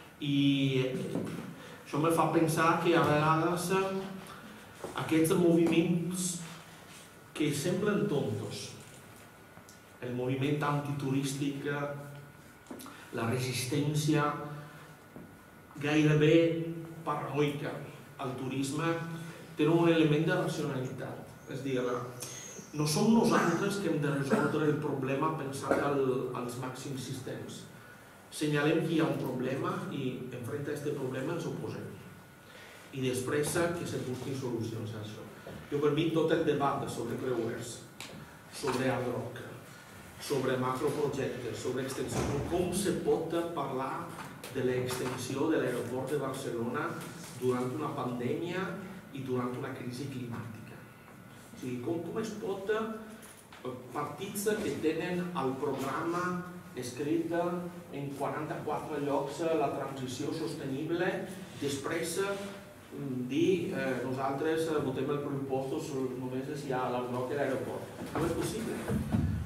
I això me fa pensar que a vegades aquests moviments que semblen tontos, el moviment antiturístic, la resistència gairebé paranoica al turisme, tenen un element de racionalitat. És a dir, no som nosaltres que hem de resoldre el problema pensant als màxims sistemes. Senyalem que hi ha un problema i enfront a aquest problema ens oposem. I després que se busquin solucions a això. Jo per mi tot el debat sobre creuers, sobre hard rock, sobre macroprojectes, sobre extensió, com se pot parlar de l'extensió de l'aeroport de Barcelona durant una pandèmia i durant una crisi climàtica. O sigui, com es pot partits que tenen el programa escrit en 44 llocs la transició sostenible, després dir nosaltres votem els pressupostos només si hi ha l'hard rock a l'aeroport. Com és possible?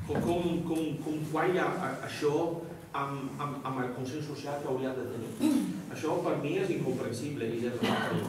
Com qualla això amb el consens social que hauria de tenir? Això per mi és incomprensible i és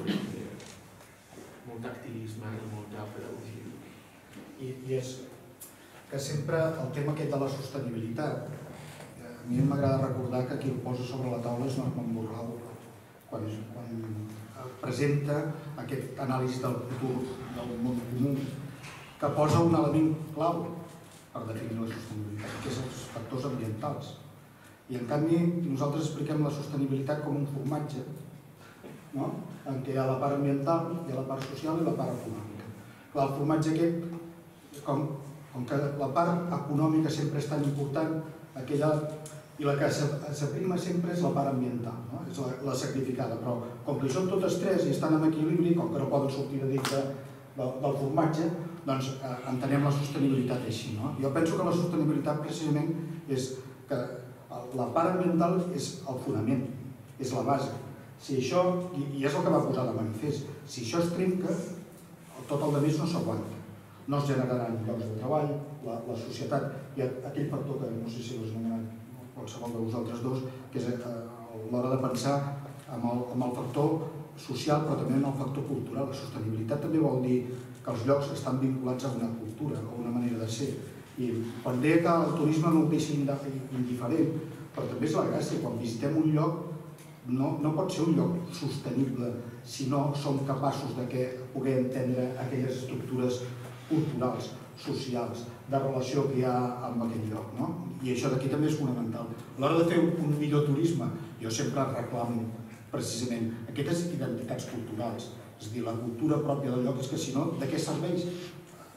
molt activisme i molta pedagogia. I és que sempre el tema aquest de la sostenibilitat, a mi m'agrada recordar que qui el posa sobre la taula és Norman Borlaug, quan presenta aquest anàlisi del futur del món comú, que posa un element clau per definir la sostenibilitat, que és els factors ambientals. I en canvi nosaltres expliquem la sostenibilitat com un formatge, en què hi ha la part ambiental, hi ha la part social i la part econòmica. El formatge aquest, com que la part econòmica sempre és tan important, i la que s'aprima sempre és la part ambiental, és la sacrificada, però com que hi són totes tres i estan en equilibri, com que no poden sortir de dintre del formatge, doncs entenem la sostenibilitat així. Jo penso que la sostenibilitat precisament és que la part ambiental és el fonament, és la base. Si això, i és el que va posar de manifest, si això es trenca, tot el més no s'aguanta. No es generaran llocs de treball, la societat, hi ha aquell factor que no sé si l'has anomenat qualsevol de vosaltres dos, que és l'hora de pensar amb el factor social però també en el factor cultural. La sostenibilitat també vol dir que els llocs estan vinculats a una cultura, a una manera de ser. I quan deia que el turisme no ho deixi indiferent, però també és la gràcia, quan visitem un lloc no pot ser un lloc sostenible si no som capaços de poder entendre aquelles estructures culturals, socials, de relació que hi ha amb aquell lloc. I això d'aquí també és fonamental. A l'hora de fer un millor turisme, jo sempre reclamo precisament aquestes identitats culturals, és a dir, la cultura pròpia del lloc, és que si no, de què serveix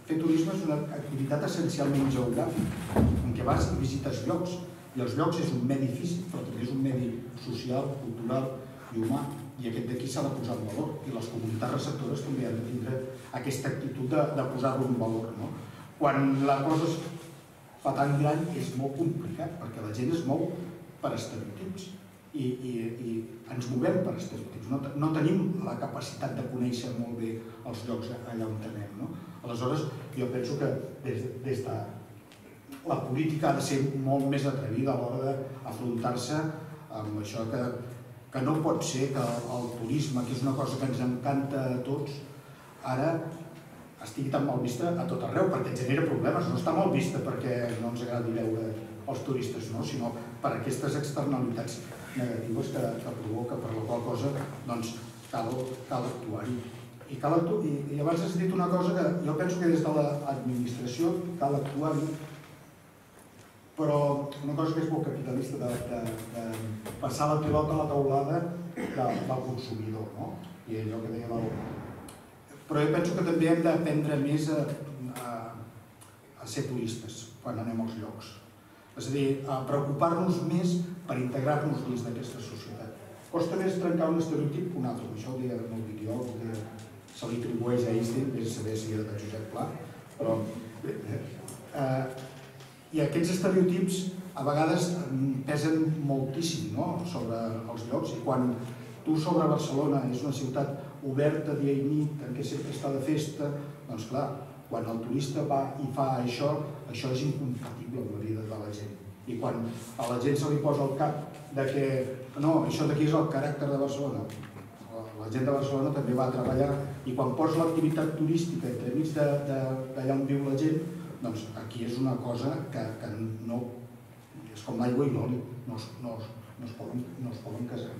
fer turisme és una activitat essencialment geogràfica, en què vas i visites llocs, i els llocs és un medi físic, però també és un medi social, cultural i humà, i aquest d'aquí s'ha de posar en valor, i les comunitats receptores també han de tindre aquesta actitud de posar-lo en valor. Quan la cosa es fa tan gran és molt complicat, perquè la gent es mou per estereotips, i ens movem per estereotips, no tenim la capacitat de conèixer molt bé els llocs allà on anem. Aleshores, jo penso que des de la política ha de ser molt més atrevida a l'hora d'afrontar-se amb això que no pot ser que el turisme, que és una cosa que ens encanta a tots, ara estigui tan mal vista a tot arreu, perquè genera problemes. No està mal vista perquè no ens agradi veure els turistes, sinó per aquestes externalitats negatives que provoca, per la qual cosa cal actuar-hi. I abans has dit una cosa que jo penso que des de l'administració cal actuar-hi, però una cosa que és molt capitalista, de passar la pilota a la taulada del consumidor, i allò que deia però jo penso que també hem d'aprendre més a ser turistes quan anem als llocs. És a dir, a preocupar-nos més per integrar-nos dins d'aquesta societat. Costa més trencar un estereotip que un altre. Això ho deia molt Vidiol, se li atribueix a Einstein, vés a saber si era de Josep Pla, però... I aquests estereotips a vegades pesen moltíssim sobre els llocs, i quan tu sobre Barcelona és una ciutat oberta dia i nit, en què sempre està de festa, doncs clar, quan el turista va i fa això és incompatible amb la vida de la gent. I quan a la gent se li posa al cap que no, això d'aquí és el caràcter de Barcelona, la gent de Barcelona també va a treballar, i quan pots l'activitat turística entremig d'allà on viu la gent, doncs aquí és una cosa que no... és com l'aigua i l'oli, no es poden casar.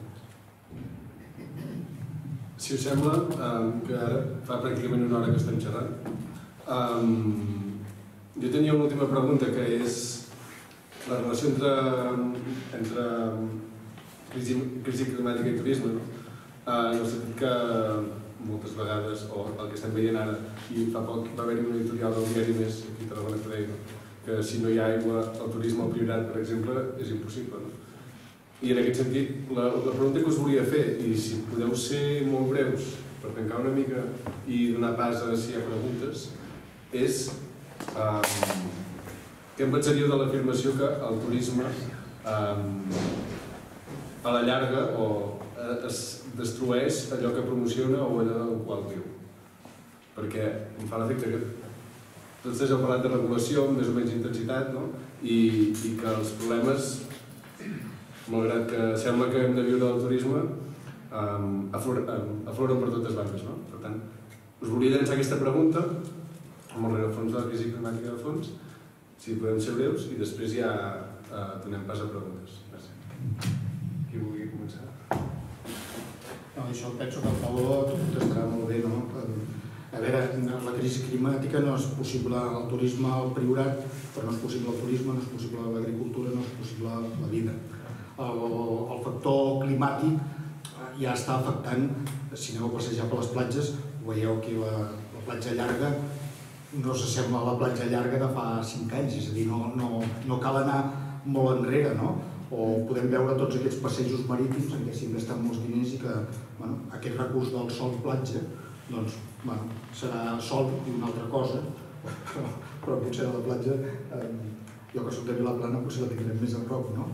Si us sembla, que ara fa pràcticament una hora que estem xerrant, jo tenia una última pregunta, que és la relació entre crisi climàtica i turisme, en el sentit que moltes vegades, o el que estem veient ara, i fa poc va haver-hi un editorial del diari Més, aquí a Tarragona, que deia que si no hi ha aigua, el turisme al Priorat, per exemple, és impossible. I en aquest sentit, la pregunta que us volia fer, i si podeu ser molt breus per tancar una mica i donar pas a si hi ha preguntes, és què em pensaríeu de l'afirmació que el turisme a la llarga es destrueix allò que promociona o allò del qual viu? Perquè em fa l'efecte que tots heu parlat de regulació amb més o menys intensitat, i que els problemes, malgrat que sembla que hem de viure del turisme, afloren per totes bandes. Per tant, us volia llançar aquesta pregunta amb el rerefons de la crisi climàtica de fons, si podem ser breus, i després ja donem pas a preguntes. Gràcies. Qui vulgui començar? Això penso que el Pablo contestarà molt bé. A veure, la crisi climàtica no és possible el turisme al Priorat, però no és possible el turisme, no és possible l'agricultura, no és possible la vida. El factor climàtic ja està afectant, si aneu a passejar per les platges, veieu que la platja llarga no s'assembla a la platja llarga de fa 5 anys, és a dir, no cal anar molt enrere, o podem veure tots aquests passejos marítims en què s'hi investen molts diners i que aquest recurs del sol platja serà sol i una altra cosa, però potser a la platja, jo que soc de Vilaplana, potser la tindrem més a prop, no?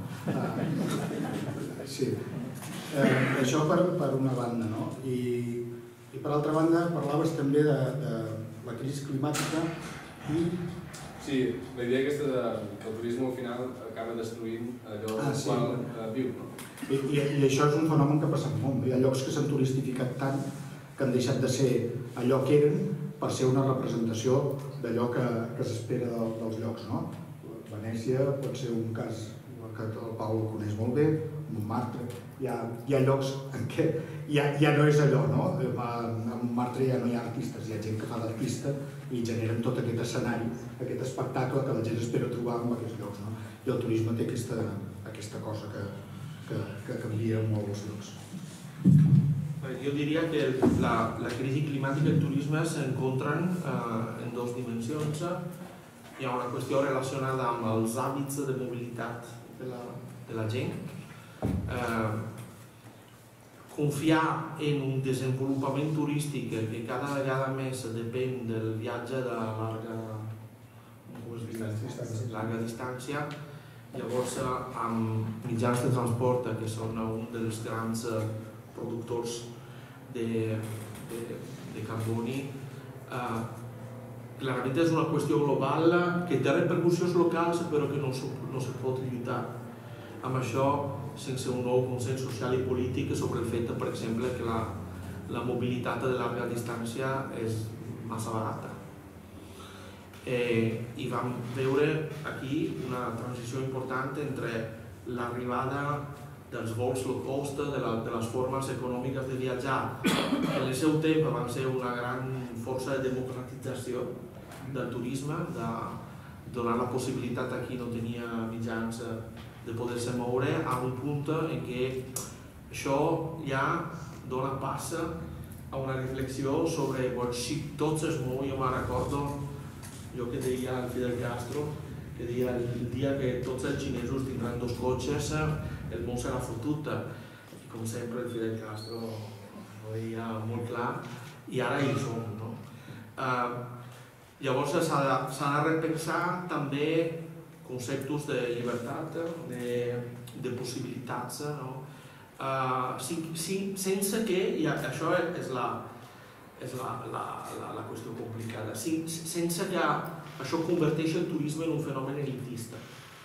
Sí. Això per una banda, no? I per altra banda, parlaves també de la crisi climàtica i... Sí, la idea aquesta que el turisme al final acaba destruint allò al qual viu, no? I això és un fenomen que ha passat molt. Hi ha llocs que s'han turistificat tant que han deixat de ser allò que eren per ser una representació d'allò que s'espera dels llocs, no? Venècia pot ser un cas que el Pau el coneix molt bé, Montmartre. Hi ha llocs en què ja no és allò, no? A Montmartre ja no hi ha artistes, hi ha gent que fa d'artista i generen tot aquest escenari, aquest espectacle que la gent espera trobar en aquests llocs, no? I el turisme té aquesta cosa que canvia molt els llocs. Jo diria que la crisi climàtica i el turisme s'encontren en dues dimensions. destinacions, hi ha una qüestió relacionada amb els hàbits de mobilitat de la gent. Confiar en un desenvolupament turístic que cada vegada més depèn del viatge de llarga distància, llavors amb mitjans de transport que són un dels grans productors de carboni, clarament és una qüestió global que té repercussions locals però que no se pot lluitar amb això sense un nou consens social i polític sobre el fet, per exemple, que la mobilitat de llarga distància és massa barata. I vam veure aquí una transició important entre l'arribada dels vols low cost, de les formes econòmiques de viatjar, que en el seu temps van ser una gran força de democratització del turisme, de donar la possibilitat a qui no tenia mitjans de poder-se moure, a un punt en què això ja dona pas a una reflexió sobre si tots es mouen. Jo me'n recordo allò que deia el Fidel Castro, que deia el dia que tots els xinesos tindran 2 cotxes, el món serà fotut. I com sempre el Fidel Castro ho deia molt clar, i ara hi som. Llavors s'ha de repensar també conceptes de llibertat, de possibilitats, sense que, i això és la qüestió complicada, sense que això converteixi el turisme en un fenomen elitista.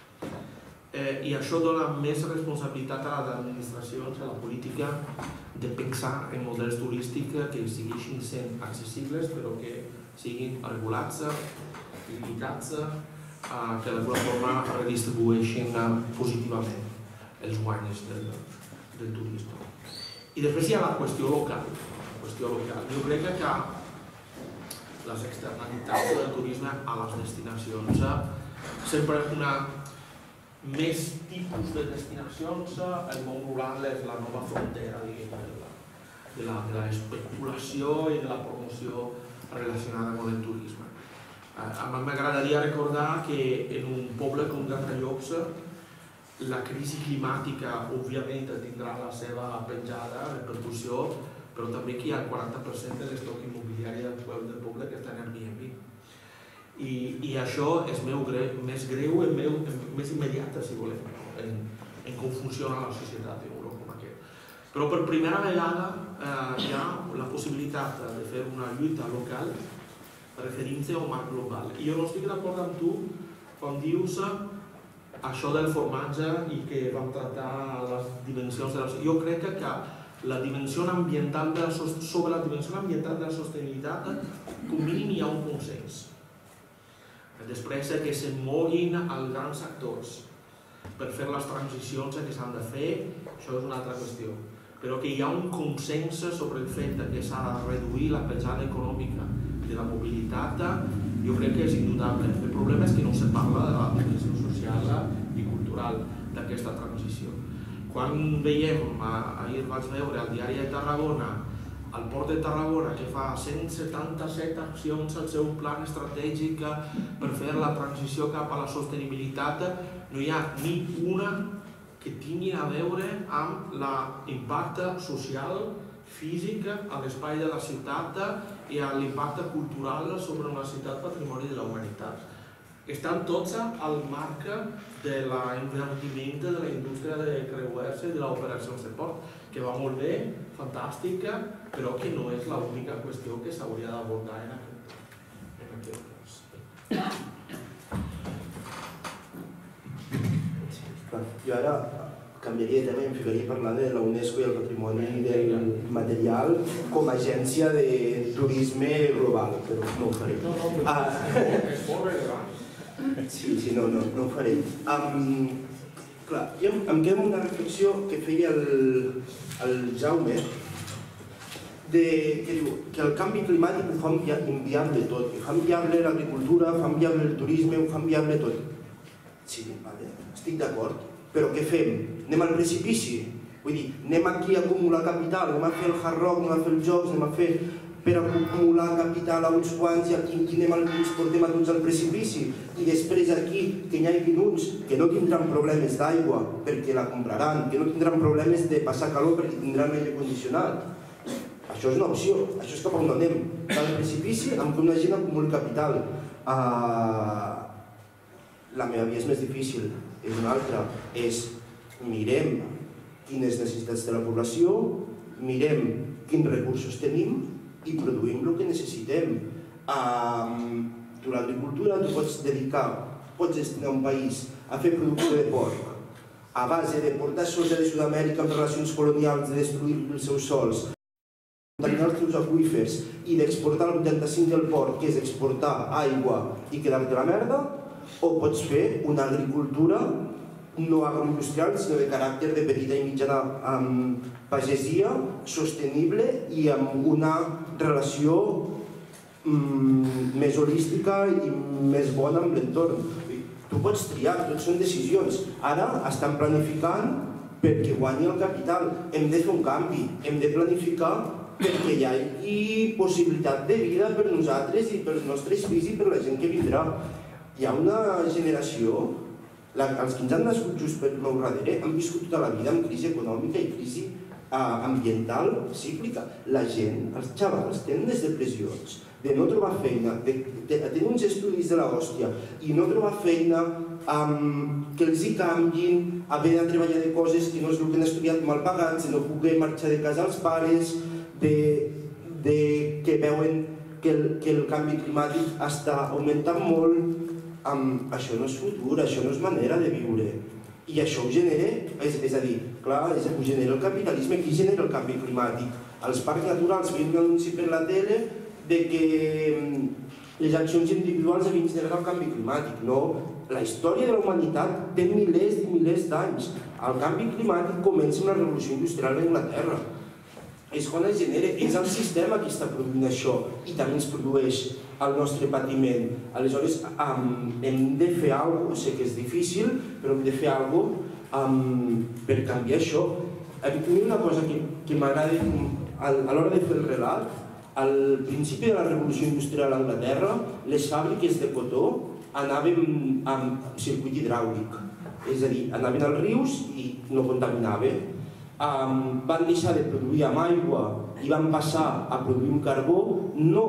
I això dona més responsabilitat a les administracions, a la política, de pensar en models turístics que segueixin sent accessibles però que siguin regulats, limitats, que d'alguna forma redistribueixin positivament els guanys del turisme. I després hi ha la qüestió local. Jo crec que les externalitats del turisme a les destinacions sempre més tipus de destinacions. El món rural és la nova frontera de l'especulació i de la promoció relacionada amb el turisme. M'agradaria recordar que en un poble com Gratallops la crisi climàtica òbviament tindrà la seva penjada, repercussió, però també que hi ha el 40% de l'estoc immobiliari del poble que està en Airbnb. I això és més greu, més immediata, si volem, en com funciona la societat en un lloc com aquest. Però per primera vegada hi ha la possibilitat de fer una lluita local referint-se a un marc global. I jo no estic d'acord amb tu quan dius això del formatge i que vam tractar les dimensions de la... Jo crec que la dimensió ambiental sobre la dimensió ambiental de la sostenibilitat com mínim hi ha un consens. Després que se moguin els grans actors per fer les transicions que s'han de fer, això és una altra qüestió. Però que hi ha un consens sobre el fet que s'ha de reduir la petjada econòmica de la mobilitat, jo crec que és indubtable. El problema és que no se parla de la dimensió social i cultural d'aquesta transició. Quan veiem, ahir vaig veure al diari de Tarragona, el Port de Tarragona, que fa 177 accions al seu plan estratègic per fer la transició cap a la sostenibilitat, no hi ha ni una que tingui a veure amb l'impacte social, físic a l'espai de la ciutat i a l'impacte cultural sobre una ciutat patrimoni de la humanitat. Estan tots al marc de l'enverdiment de la indústria de creuers i de l'operació de port, que va molt bé, fantàstica, però que no és l'única qüestió que s'hauria d'abordar en aquest cas. Jo ara canviaria de tema i em ficaria a parlar de la UNESCO i el patrimoni del material com a agència de turisme global, però no ho faré. És molt rellevant. Sí, no ho faré. Clar, jo em quedo amb una reflexió que feia el Jaume, que diu que el canvi climàtic ho fa inviable tot, ho fa inviable l'agricultura, ho fa inviable el turisme, ho fa inviable tot. Sí, estic d'acord, però què fem? Anem al precipici? Vull dir, anem aquí a acumular capital, anem a fer el Hard Rock, anem a fer els jocs, anem a fer per acumular capital a uns quants i aquí ens portem a tots al precipici i després aquí que n'hi hagi uns que no tindran problemes d'aigua perquè la compraran, que no tindran problemes de passar calor perquè tindran aire condicionat. Això és una opció, això és cap on anem, al precipici amb que una gent acumuli capital. La meva via és més difícil, és una altra, és mirem quines necessitats té la població, mirem quins recursos tenim i produïm el que necessitem. Tu l'agricultura tu pots destinar un país a fer producció de porc a base de portar soja de Sud-amèrica amb relacions colonials, de destruir els seus sols, contaminar els teus aqüífers i d'exportar el 85% del porc, que és exportar aigua i quedar-te la merda, o pots fer una agricultura no agroindustrial, sinó de caràcter de petita i mitjana pagesia, sostenible i amb una relació més holística i més bona amb l'entorn. Tu pots triar, tot són decisions. Ara estan planificant perquè guanyi el capital. Hem de fer un canvi, hem de planificar perquè hi hagi possibilitat de vida per nosaltres i pels nostres fills i per la gent que vindrà. Hi ha una generació, els que ens han nascut just per nou darrere, han viscut tota la vida amb crisi econòmica i crisi ambiental cíclica. La gent, els xavals, tenen les depressions de no trobar feina, de tenir uns estudis de l'hòstia i no trobar feina, que els hi canviïn, haver de treballar de coses que no és el que han estudiat mal pagats, de no poder marxar de casa als pares, que veuen que el canvi climàtic està augmentant molt. Això no és futur, això no és manera de viure. I això ho genera, és a dir, clar, ho genera el capitalisme. Qui genera el canvi climàtic? Els parcs naturals feien un anunci per la tele de que les accions individuals havien generat el canvi climàtic. No, la història de la humanitat té milers i milers d'anys. El canvi climàtic comença amb la revolució industrial d'Anglaterra. És quan es genera, és el sistema que està produint això i també ens produeix el nostre patiment. Aleshores, hem de fer alguna cosa, sé que és difícil, però hem de fer alguna cosa per canviar això. A mi una cosa que m'agrada a l'hora de fer el relat, al principi de la revolució industrial a Anglaterra, les fàbriques de cotó anaven amb circuit hidràulic, és a dir, anaven als rius i no contaminaven. Van deixar de produir amb aigua i van passar a produir amb carbó, no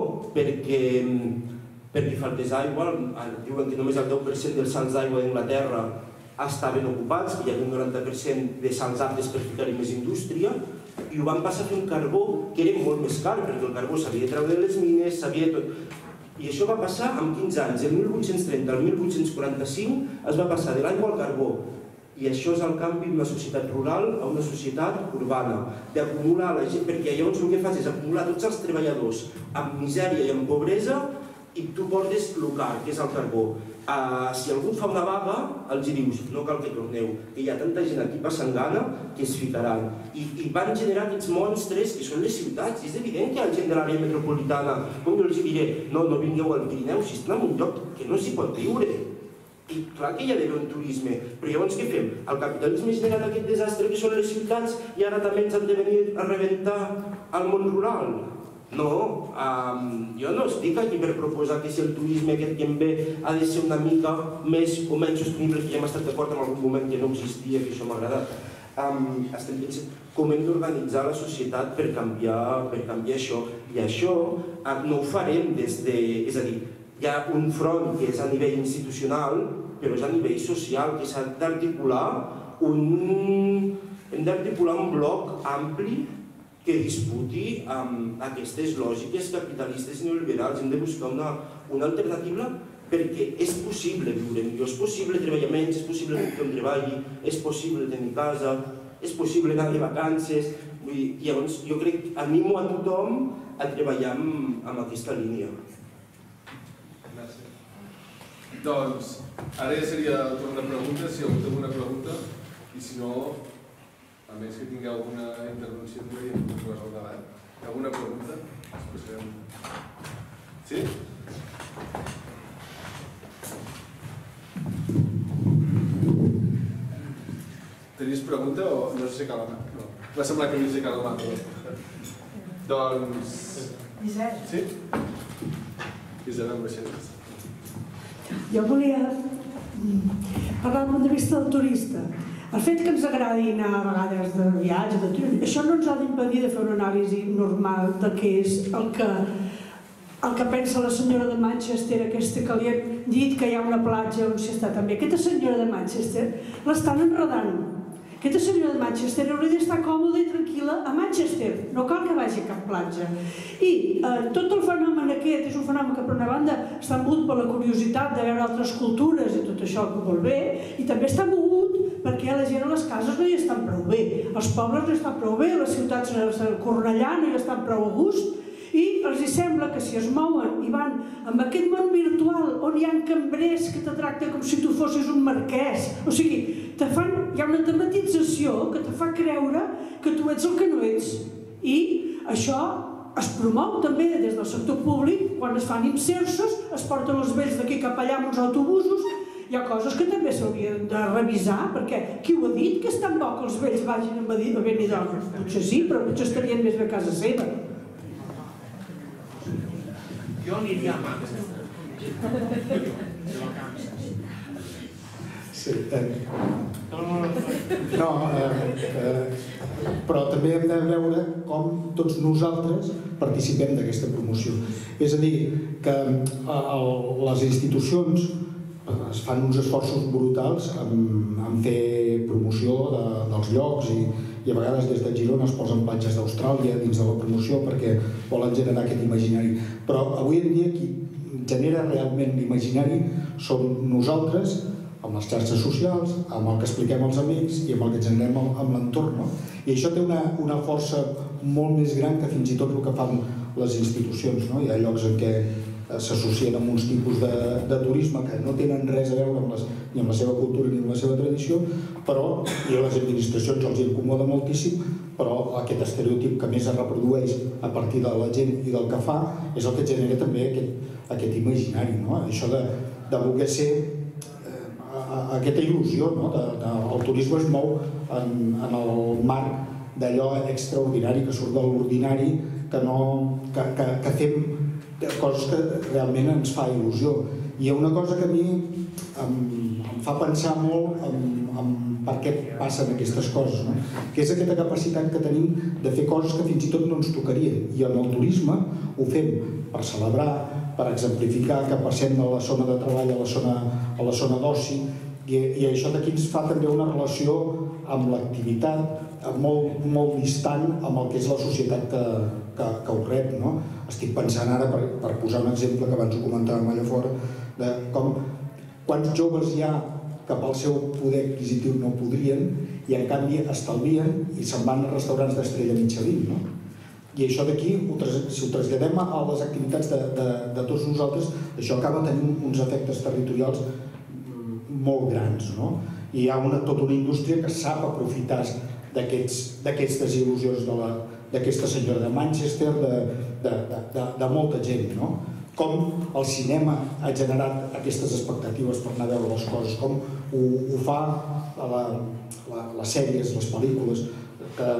perquè faltés aigua, diuen que només el 10% dels sals d'aigua d'Anglaterra estaven ocupats, que hi havia un 90% de sals aptes per ficar-hi més indústria, i ho van passar a fer un carbó que era molt més car, perquè el carbó s'havia de treure de les mines, s'havia de tot. I això va passar en 15 anys, el 1830 al 1845 es va passar de l'aigua al carbó. I això és el canvi d'una societat rural a una societat urbana, d'acumular la gent, perquè llavors el que fas és acumular tots els treballadors amb misèria i amb pobresa i tu portes el car, que és el carbó. Si algú fa una vaga, els dius, no cal que torneu, que hi ha tanta gent aquí passant gana que es ficaran. I van generar aquests monstres que són les ciutats. És evident que hi ha gent de l'àrea metropolitana, com jo els diré, no vingueu al Pirineu, si estan en un lloc que no s'hi pot viure. I clar que hi ha d'haver un turisme, però llavors què fem? El capitalisme ha generat aquest desastre que són les ciutats i ara també ens han de venir a rebentar el món rural? No, jo no estic aquí per proposar que si el turisme aquest que em ve ha de ser una mica més o menys sostenible, que ja hem estat d'acord en algun moment que no existia, que això m'ha agradat. Estem pensant com hem d'organitzar la societat per canviar això, i això no ho farem des de... És a dir, hi ha un front que és a nivell institucional, però és a nivell social, que s'ha d'articular un bloc ampli que disputi amb aquestes lògiques capitalistes i neoliberals. Hem de buscar una alternativa perquè és possible viure millor, és possible treballar menys, és possible que tothom treballi, és possible tenir casa, és possible anar de vacances. Llavors jo crec que animo a tothom a treballar amb aquesta línia. Gràcies. Doncs ara ja seria el torn de preguntes, si algú té alguna pregunta, i si no, a més que tingueu alguna intervenció, podríem posar al debat. Alguna pregunta? Sí? Tenies pregunta o no sé si cal la mà? No. Va semblar que havia de ficar la mà. Doncs... Sí? Isabel Baixeres. Jo volia parlar del punt de vista del turista. El fet que ens agradi anar a vegades de viatge, això no ens ha d'impedir de fer una anàlisi normal de què és el que pensa la senyora de Manchester, aquesta que li hem dit que hi ha una platja on s'hi està també. Aquesta senyora de Manchester l'estan enredant. Aquesta senyora de Manchester hauria d'estar còmoda i tranquil·la a Manchester, no cal que vagi a cap platja. I tot el fenomen aquest és un fenomen que per una banda està mogut per la curiositat de veure altres cultures i tot això que molt bé, i també està mogut perquè la gent a les cases no hi estan prou bé, als pobles no hi estan prou bé, a les ciutats a Cornellà no hi estan prou a gust, i els sembla que si es mouen i van amb aquest món virtual on hi ha cambrers que te tracten com si tu fossis un marquès, o sigui, hi ha una tematització que te fa creure que tu ets el que no ets, i això es promou també des del sector públic. Quan es fan insersos es porten els vells d'aquí cap allà amb uns autobusos. Hi ha coses que també s'haurien de revisar, perquè qui ho ha dit que és tan bo que els vells vagin a Benidorm? Potser sí, però potser estarien més bé a casa seva. Jo aniria a Max. Sí, però també hem de veure com tots nosaltres participem d'aquesta promoció. És a dir, que les institucions es fan uns esforços brutals en fer promoció dels llocs i a vegades des de Girona es posen platges d'Austràlia dins de la promoció perquè volen generar aquest imaginari. Però avui en dia qui genera realment l'imaginari som nosaltres, amb les xarxes socials, amb el que expliquem als amics i amb el que generem amb l'entorn. I això té una força molt més gran que fins i tot el que fan les institucions. Hi ha llocs en què s'associen amb uns tipus de turisme que no tenen res a veure ni amb la seva cultura ni amb la seva tradició, però i a les administracions els incomoda moltíssim, però aquest estereotip que més es reprodueix a partir de la gent i del que fa és el que genera també aquest imaginari, això de voler ser aquesta il·lusió. El turisme es mou en el marc d'allò extraordinari que surt de l'ordinari, que fem coses que realment ens fa il·lusió. I hi ha una cosa que a mi em fa pensar molt en per què passen aquestes coses, que és aquesta capacitat que tenim de fer coses que fins i tot no ens tocarien. I en el turisme ho fem per celebrar, per exemplificar que passem de la zona de treball a la zona d'oci, i això d'aquí ens fa també una relació amb l'activitat molt distant amb el que és la societat que ho rep. Estic pensant ara, per posar un exemple que abans ho comentàvem allà fora, de com quants joves hi ha que pel seu poder adquisitiu no podrien i en canvi estalvien i se'n van a restaurants d'estrella Michelin. I això d'aquí, si ho traslladem a les activitats de tots nosaltres, això acaba tenint uns efectes territorials molt grans. I hi ha tota una indústria que sap aprofitar d'aquestes il·lusions d'aquesta senyora de Manchester, de molta gent. Com el cinema ha generat aquestes expectatives per anar a veure les coses, com ho fa les sèries, les pel·lícules, que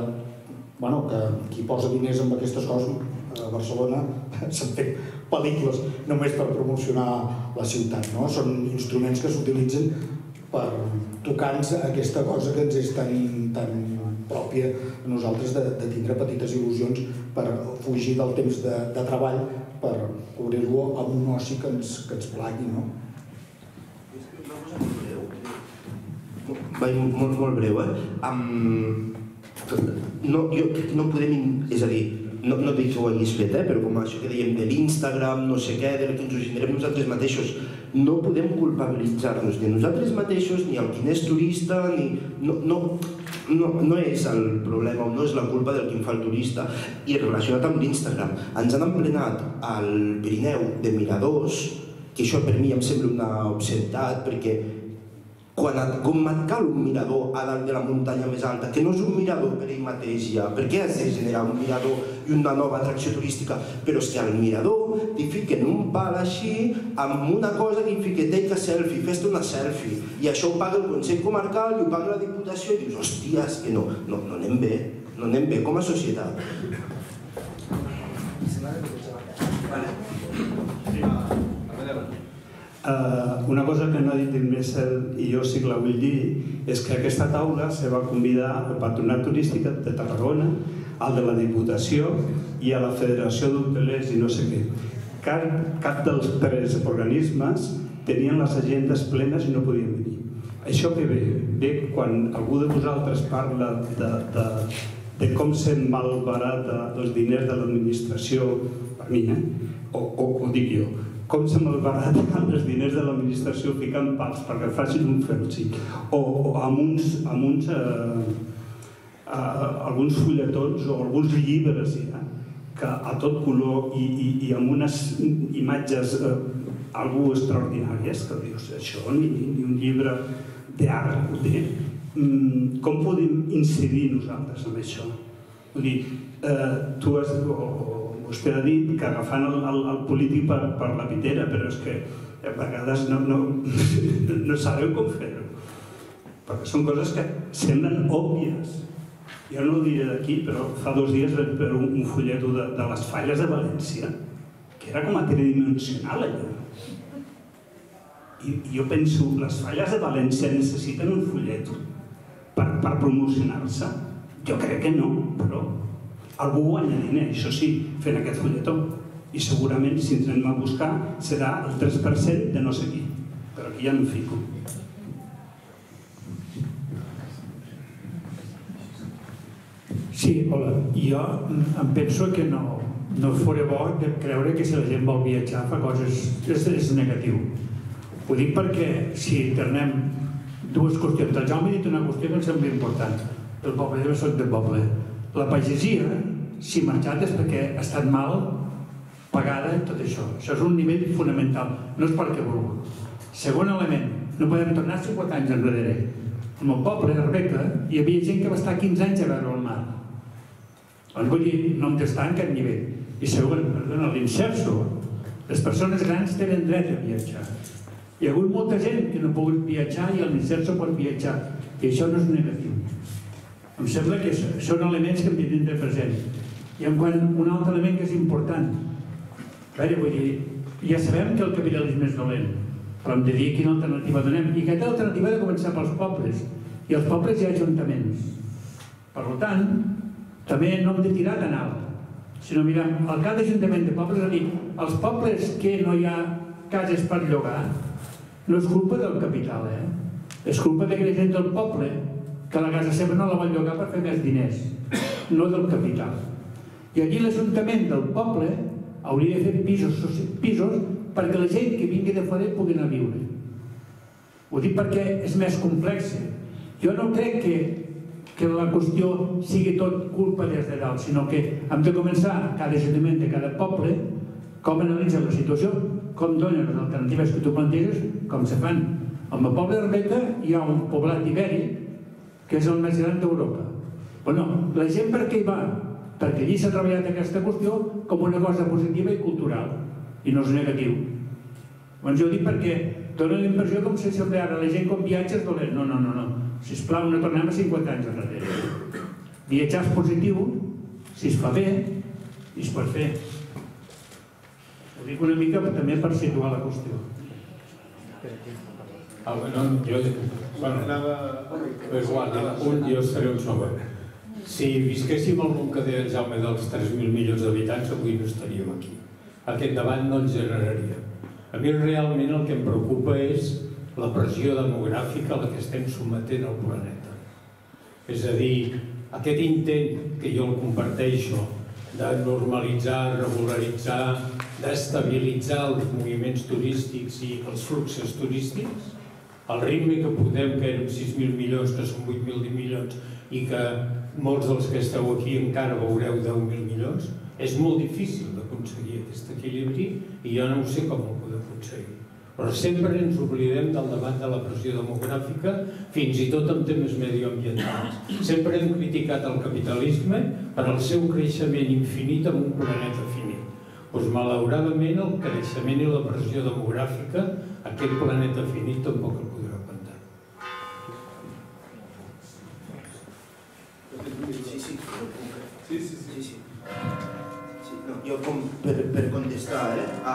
qui posa diners amb aquestes coses, a Barcelona s'han fet pel·lícules només per promocionar la ciutat. Són instruments que s'utilitzen per tocar-nos aquesta cosa que ens és tan pròpia a nosaltres de tindre petites il·lusions per fugir del temps de treball, per cobrir-lo amb un oci que ens plagui. Molt breu, no podem, és a dir, no dic que ho hagués fet, però com això que dèiem de l'Instagram, no sé què, de que ens ho generem nosaltres mateixos, no podem culpabilitzar-nos ni nosaltres mateixos, ni el qui és turista, no és el problema o no és la culpa del que en fa el turista. I relacionat amb l'Instagram, ens han emplenat al Pirineu de miradors, que això per mi em sembla una obscenitat, perquè quan et cal un mirador a dalt de la muntanya més alta, que no és un mirador per ell mateix ja, per què has de generar un mirador i una nova atracció turística? Però és que al mirador t'hi fiquen un pal així amb una cosa que hi fiquen take a selfie, fes-te una selfie, i això ho paga el Consell Comarcal i ho paga la Diputació, i dius, hòstia, és que no anem bé com a societat. Una cosa que no ha dit Messel i jo sí que la vull dir és que aquesta taula se va convidar al Patronat Turístic de Tarragona, al de la Diputació i a la Federació d'Hotelers i no sé què. Cap dels tres organismes tenien les agendes plenes i no podien venir. Això que ve quan algú de vosaltres parla de com se malbarata els diners de l'administració, per mi, o dic jo, com se malbaraten els diners de l'administració ficant pals perquè facin un felci, o amb alguns fulletons o alguns llibres que a tot color i amb unes imatges algú extraordinàries que dius, això ni un llibre d'art ho té. Com podem incidir nosaltres en això? Vull dir, vostè ha dit que agafant el polític per la pitera, però és que a vegades no sabeu com fer-ho, perquè són coses que semblen òbvies. Jo no ho diré d'aquí, però fa 2 dies vaig veure un fulleto de les falles de València, que era com a tridimensional allò. I jo penso, les falles de València necessiten un fulleto per promocionar-se? Jo crec que no, però algú guanya diner, això sí, fent aquest fulletó. I segurament, si ens anem a buscar, serà el 3% de no sé qui. Però aquí ja no em fico. Sí, hola. Jo em penso que no fora bo de creure que si la gent vol viatjar fa coses... És negatiu. Ho dic perquè si internem dues qüestions. El Jaume ha dit una qüestió que em sembla important. El poble, jo soc de poble. La pagesia, si ha marxat és perquè ha estat mal pagada tot això. Això és un nivell fonamental. No és perquè vulgui. Segon element, no podem tornar 50 anys enrere. En el poble, a Arbeca, hi havia gent que va estar 15 anys a veure el mar. Doncs vull dir, no hem d'estar en aquest nivell. I segon, perdona, l'inserso, les persones grans tenen dret a viatjar. Hi ha hagut molta gent que no ha pogut viatjar i l'inserso pot viatjar. I això no és negatiu. Em sembla que són elements que hem de tindre present. I en quant un altre element que és important, vull dir, ja sabem que el capitalisme és dolent, però hem de dir quina alternativa donem. I aquesta alternativa ha de començar pels pobles. I als pobles hi ha ajuntaments. Per tant, també no hem de tirar tan alt, sinó mirem, el cap d'Ajuntament de Pobles ha dit, els pobles que no hi ha cases per llogar, no és culpa del capital, és culpa d'aquella gent del poble que la casa seva no la van llogar per fer més diners, no del capital. I allí l'Ajuntament del poble hauria de fer pisos perquè la gent que vingui de fora pugui anar a viure. Ho dic perquè és més complex. Jo no crec que la qüestió sigui tot culpa des de dalt, sinó que hem de començar cada ajuntament de cada poble com analitza la situació, com donen les alternatives que tu planteges, com se fan. Al meu poble d'Arbeca hi ha un poblat ibèric que és el més gran d'Europa. Bueno, la gent per què hi va? Perquè allí s'ha treballat aquesta qüestió com una cosa positiva i cultural, i no és negatiu. Jo ho dic perquè dona la impressió com si ara la gent quan viatja és dolent. No. Sisplau, no tornem a 50 anys enrere. Viatjar és positiu, si es fa bé, i es pot fer. Ho dic una mica també per situar la qüestió. Jo seré un segon. Si visquéssim al món que deia el Jaume dels 3.000 milions d'habitants, avui no estaríem aquí. Aquest debat no ens generaria. A mi realment el que em preocupa és la pressió demogràfica a la que estem sometent al planeta. És a dir, aquest intent, que jo el comparteixo, de normalitzar, regularitzar, d'estabilitzar els moviments turístics i els fluxos turístics, al ritme que portem, que eren 6.000 milions, que són 8.000 milions, i que molts dels que esteu aquí encara veureu 10.000 milions, és molt difícil d'aconseguir aquest equilibri i jo no sé com ho podem aconseguir. Però sempre ens oblidem del debat de la pressió demogràfica, fins i tot en temes medioambientals. Sempre hem criticat el capitalisme per al seu creixement infinit en un planeta finit. Doncs malauradament el creixement i la pressió demogràfica, aquest planeta finit tampoc el podrà aguantar. Jo, per contestar contestar,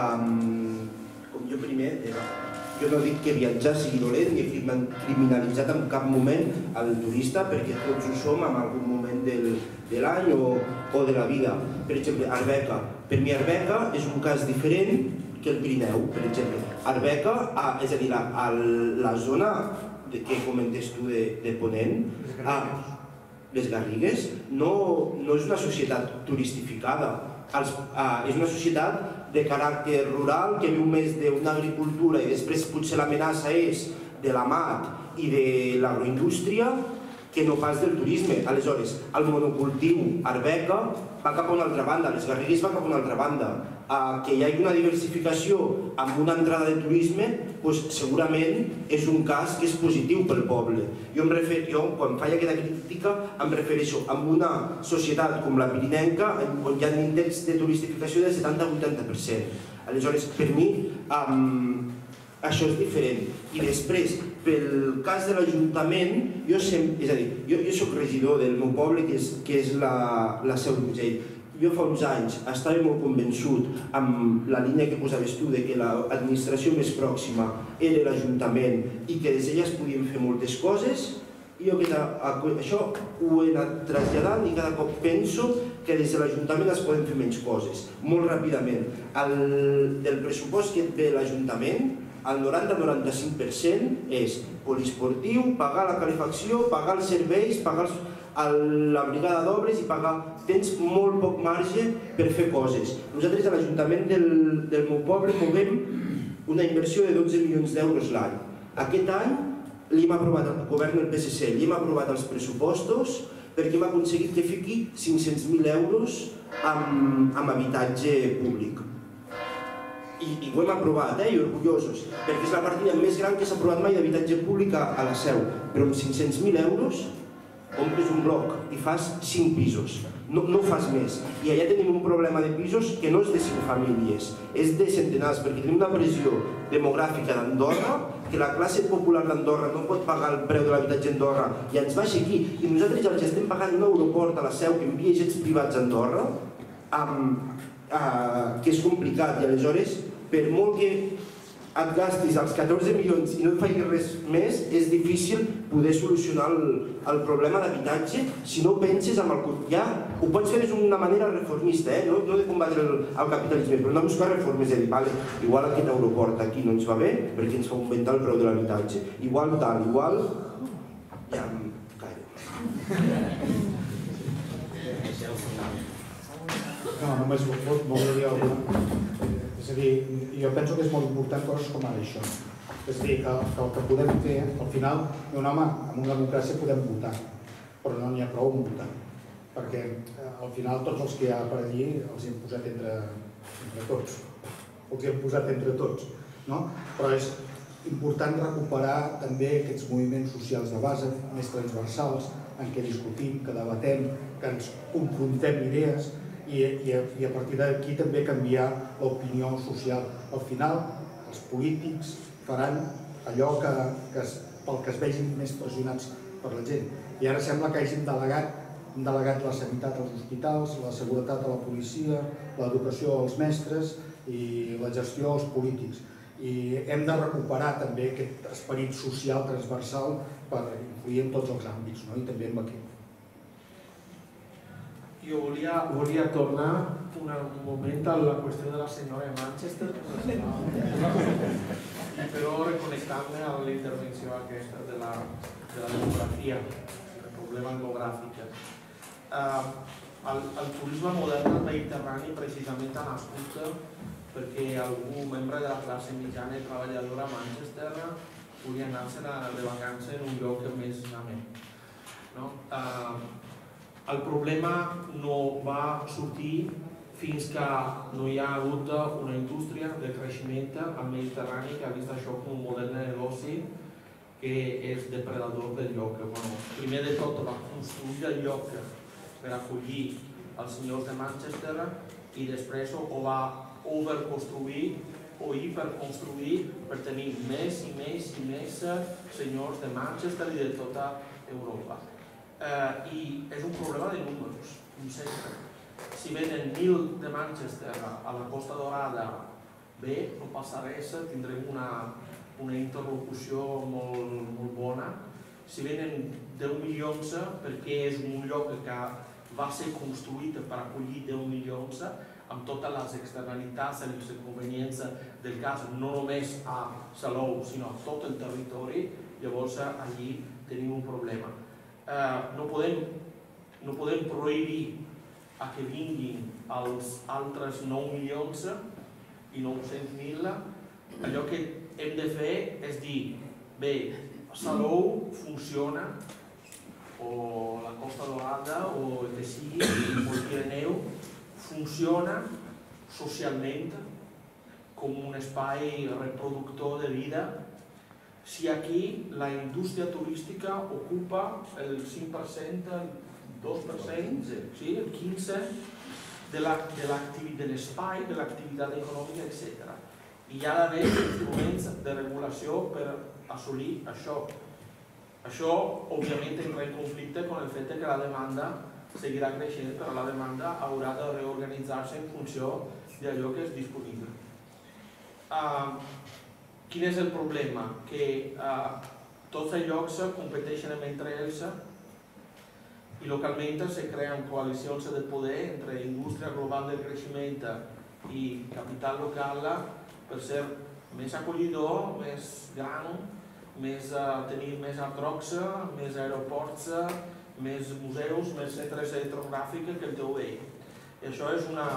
com jo primer, jo no dic que viatjar sigui dolent ni he criminalitzat en cap moment el turista, perquè tots ho som en algun moment de l'any o de la vida. Per exemple, Arbeca. Per mi Arbeca és un cas diferent que el Pirineu, per exemple. Arbeca, és a dir, la zona que comentes tu de Ponent, les Garrigues, no és una societat turistificada, és una societat de caràcter rural que viu més d'una agricultura i després potser l'amenaça és de l'amat i de l'agroindústria que no pas del turisme. Aleshores, el monocultiu Arbeca va cap a una altra banda, les Garrigues va cap a una altra banda. Que hi hagi una diversificació amb una entrada de turisme, segurament és un cas que és positiu pel poble. Jo, quan faig aquesta crítica, em refereixo a una societat com la pirinenca, on hi ha un índex de turistificació del 70-80%. Aleshores, per mi, això és diferent. I després, pel cas de l'Ajuntament, és a dir, jo soc regidor del meu poble, que és la Seu d'Urgell. Jo fa uns anys estava molt convençut amb la línia que posaves tu de que l'administració més pròxima era l'Ajuntament i que des d'ella es podien fer moltes coses. I jo això ho he anat traslladant i cada cop penso que des de l'Ajuntament es poden fer menys coses, molt ràpidament. Del pressupost que et ve l'Ajuntament, el 90-95% és poliesportiu, pagar la calefacció, pagar els serveis, pagar la brigada d'obres i pagar... Tens molt poc marge per fer coses. Nosaltres a l'Ajuntament del meu poble movem una inversió de 12 milions d'euros l'any. Aquest any li hem aprovat al govern del PSC, li hem aprovat els pressupostos perquè hem aconseguit que fiqui 500.000 euros amb habitatge públic. I ho hem aprovat, i orgullosos, perquè és la partida més gran que s'ha aprovat mai d'habitatge públic a la Seu. Però amb 500.000 euros compres un bloc i fas 5 pisos. No fas més. I allà tenim un problema de pisos que no és de 5 famílies, és de centenars, perquè tenim una pressió demogràfica d'Andorra, que la classe popular d'Andorra no pot pagar el preu de l'habitatge a Andorra i ens baixa aquí. I nosaltres els estem pagant un aeroport a la Seu que envia jets privats a Andorra, que és complicat. I aleshores, per molt que et gastis els 14 milions i no et facis res més, és difícil poder solucionar el problema d'habitatge si no penses en el quotidià. Ho pots fer d'una manera reformista, no de combatre el capitalisme, però no buscar reformes, és a dir, igual aquest aeroport aquí no ens va bé perquè ens fa augmentar el preu de l'habitatge. Igual tal, igual... Ja em callo. No, només voldria alguna. És a dir, jo penso que és molt important coses com ara això. És a dir, que el que podem fer, al final, un home, en una democràcia podem votar, però no n'hi ha prou amb votar. Perquè al final tots els que hi ha per allí els hem posat entre tots. Els hem posat entre tots. Però és important recuperar també aquests moviments socials de base, més transversals, en què discutim, que debatem, que ens confrontem idees, i a partir d'aquí també canviar l'opinió social. Al final, els polítics faran allò pel que es vegin més pressionats per la gent. I ara sembla que hagin delegat la sanitat als hospitals, la seguretat a la policia, l'educació als mestres i la gestió als polítics. I hem de recuperar també aquest esperit social transversal per influir en tots els àmbits, i també en aquest. Jo volia tornar un moment a la qüestió de la senyora de Manchester, però reconnectant-me a la intervenció aquesta de la demografia, el problema demogràfic. El turisme modern al Mediterrani precisament ha nascut perquè algú membre de la classe mitjana i treballadora a Manchester volia anar-se'n de vacances en un lloc més amè. El problema no va sortir fins que no hi ha hagut una indústria de creixement al Mediterrani que ha vist això com un model de negoci que és depredador del lloc. Primer de tot va construir el lloc per acollir els senyors de Manchester i després ho va overconstruir o hiperconstruir per tenir més i més i més senyors de Manchester i de tota Europa. I és un problema de números, com sempre. si venen 1.000 de Manchester a la Costa Dorada, bé, no passa res, tindrem una interlocució molt bona. Si venen 10 milions, perquè és un lloc que va ser construït per acollir 10 milions, amb totes les externalitats i les inconvenients del cas, no només a Salou, sinó a tot el territori, llavors allí tenim un problema. No podem prohibir a que vinguin els altres 9 milions i 900.000. Allò que hem de fer és dir, bé, Salou funciona, o la Costa Dorada, o el que sigui, o el Pirineu, funciona socialment com un espai reproductor de vida. Si aquí la indústria turística ocupa el 5%, el 2%, sí, el 15% de l'espai, de l'activitat econòmica, etc. I hi ha d'haver instruments de regulació per assolir això. Això, òbviament, entra en conflicte amb el fet que la demanda seguirà creixent, però la demanda haurà de reorganitzar-se en funció d'allò que és disponible. Quin és el problema? Que tots els llocs competeixen entre ells i localment se creen coalicions de poder entre indústria global del creixement i capital local per ser més acollidor, més gran, tenir més hard-rocks, més aeroports, més museus, més centres hidrogràfics que el teu veí. I això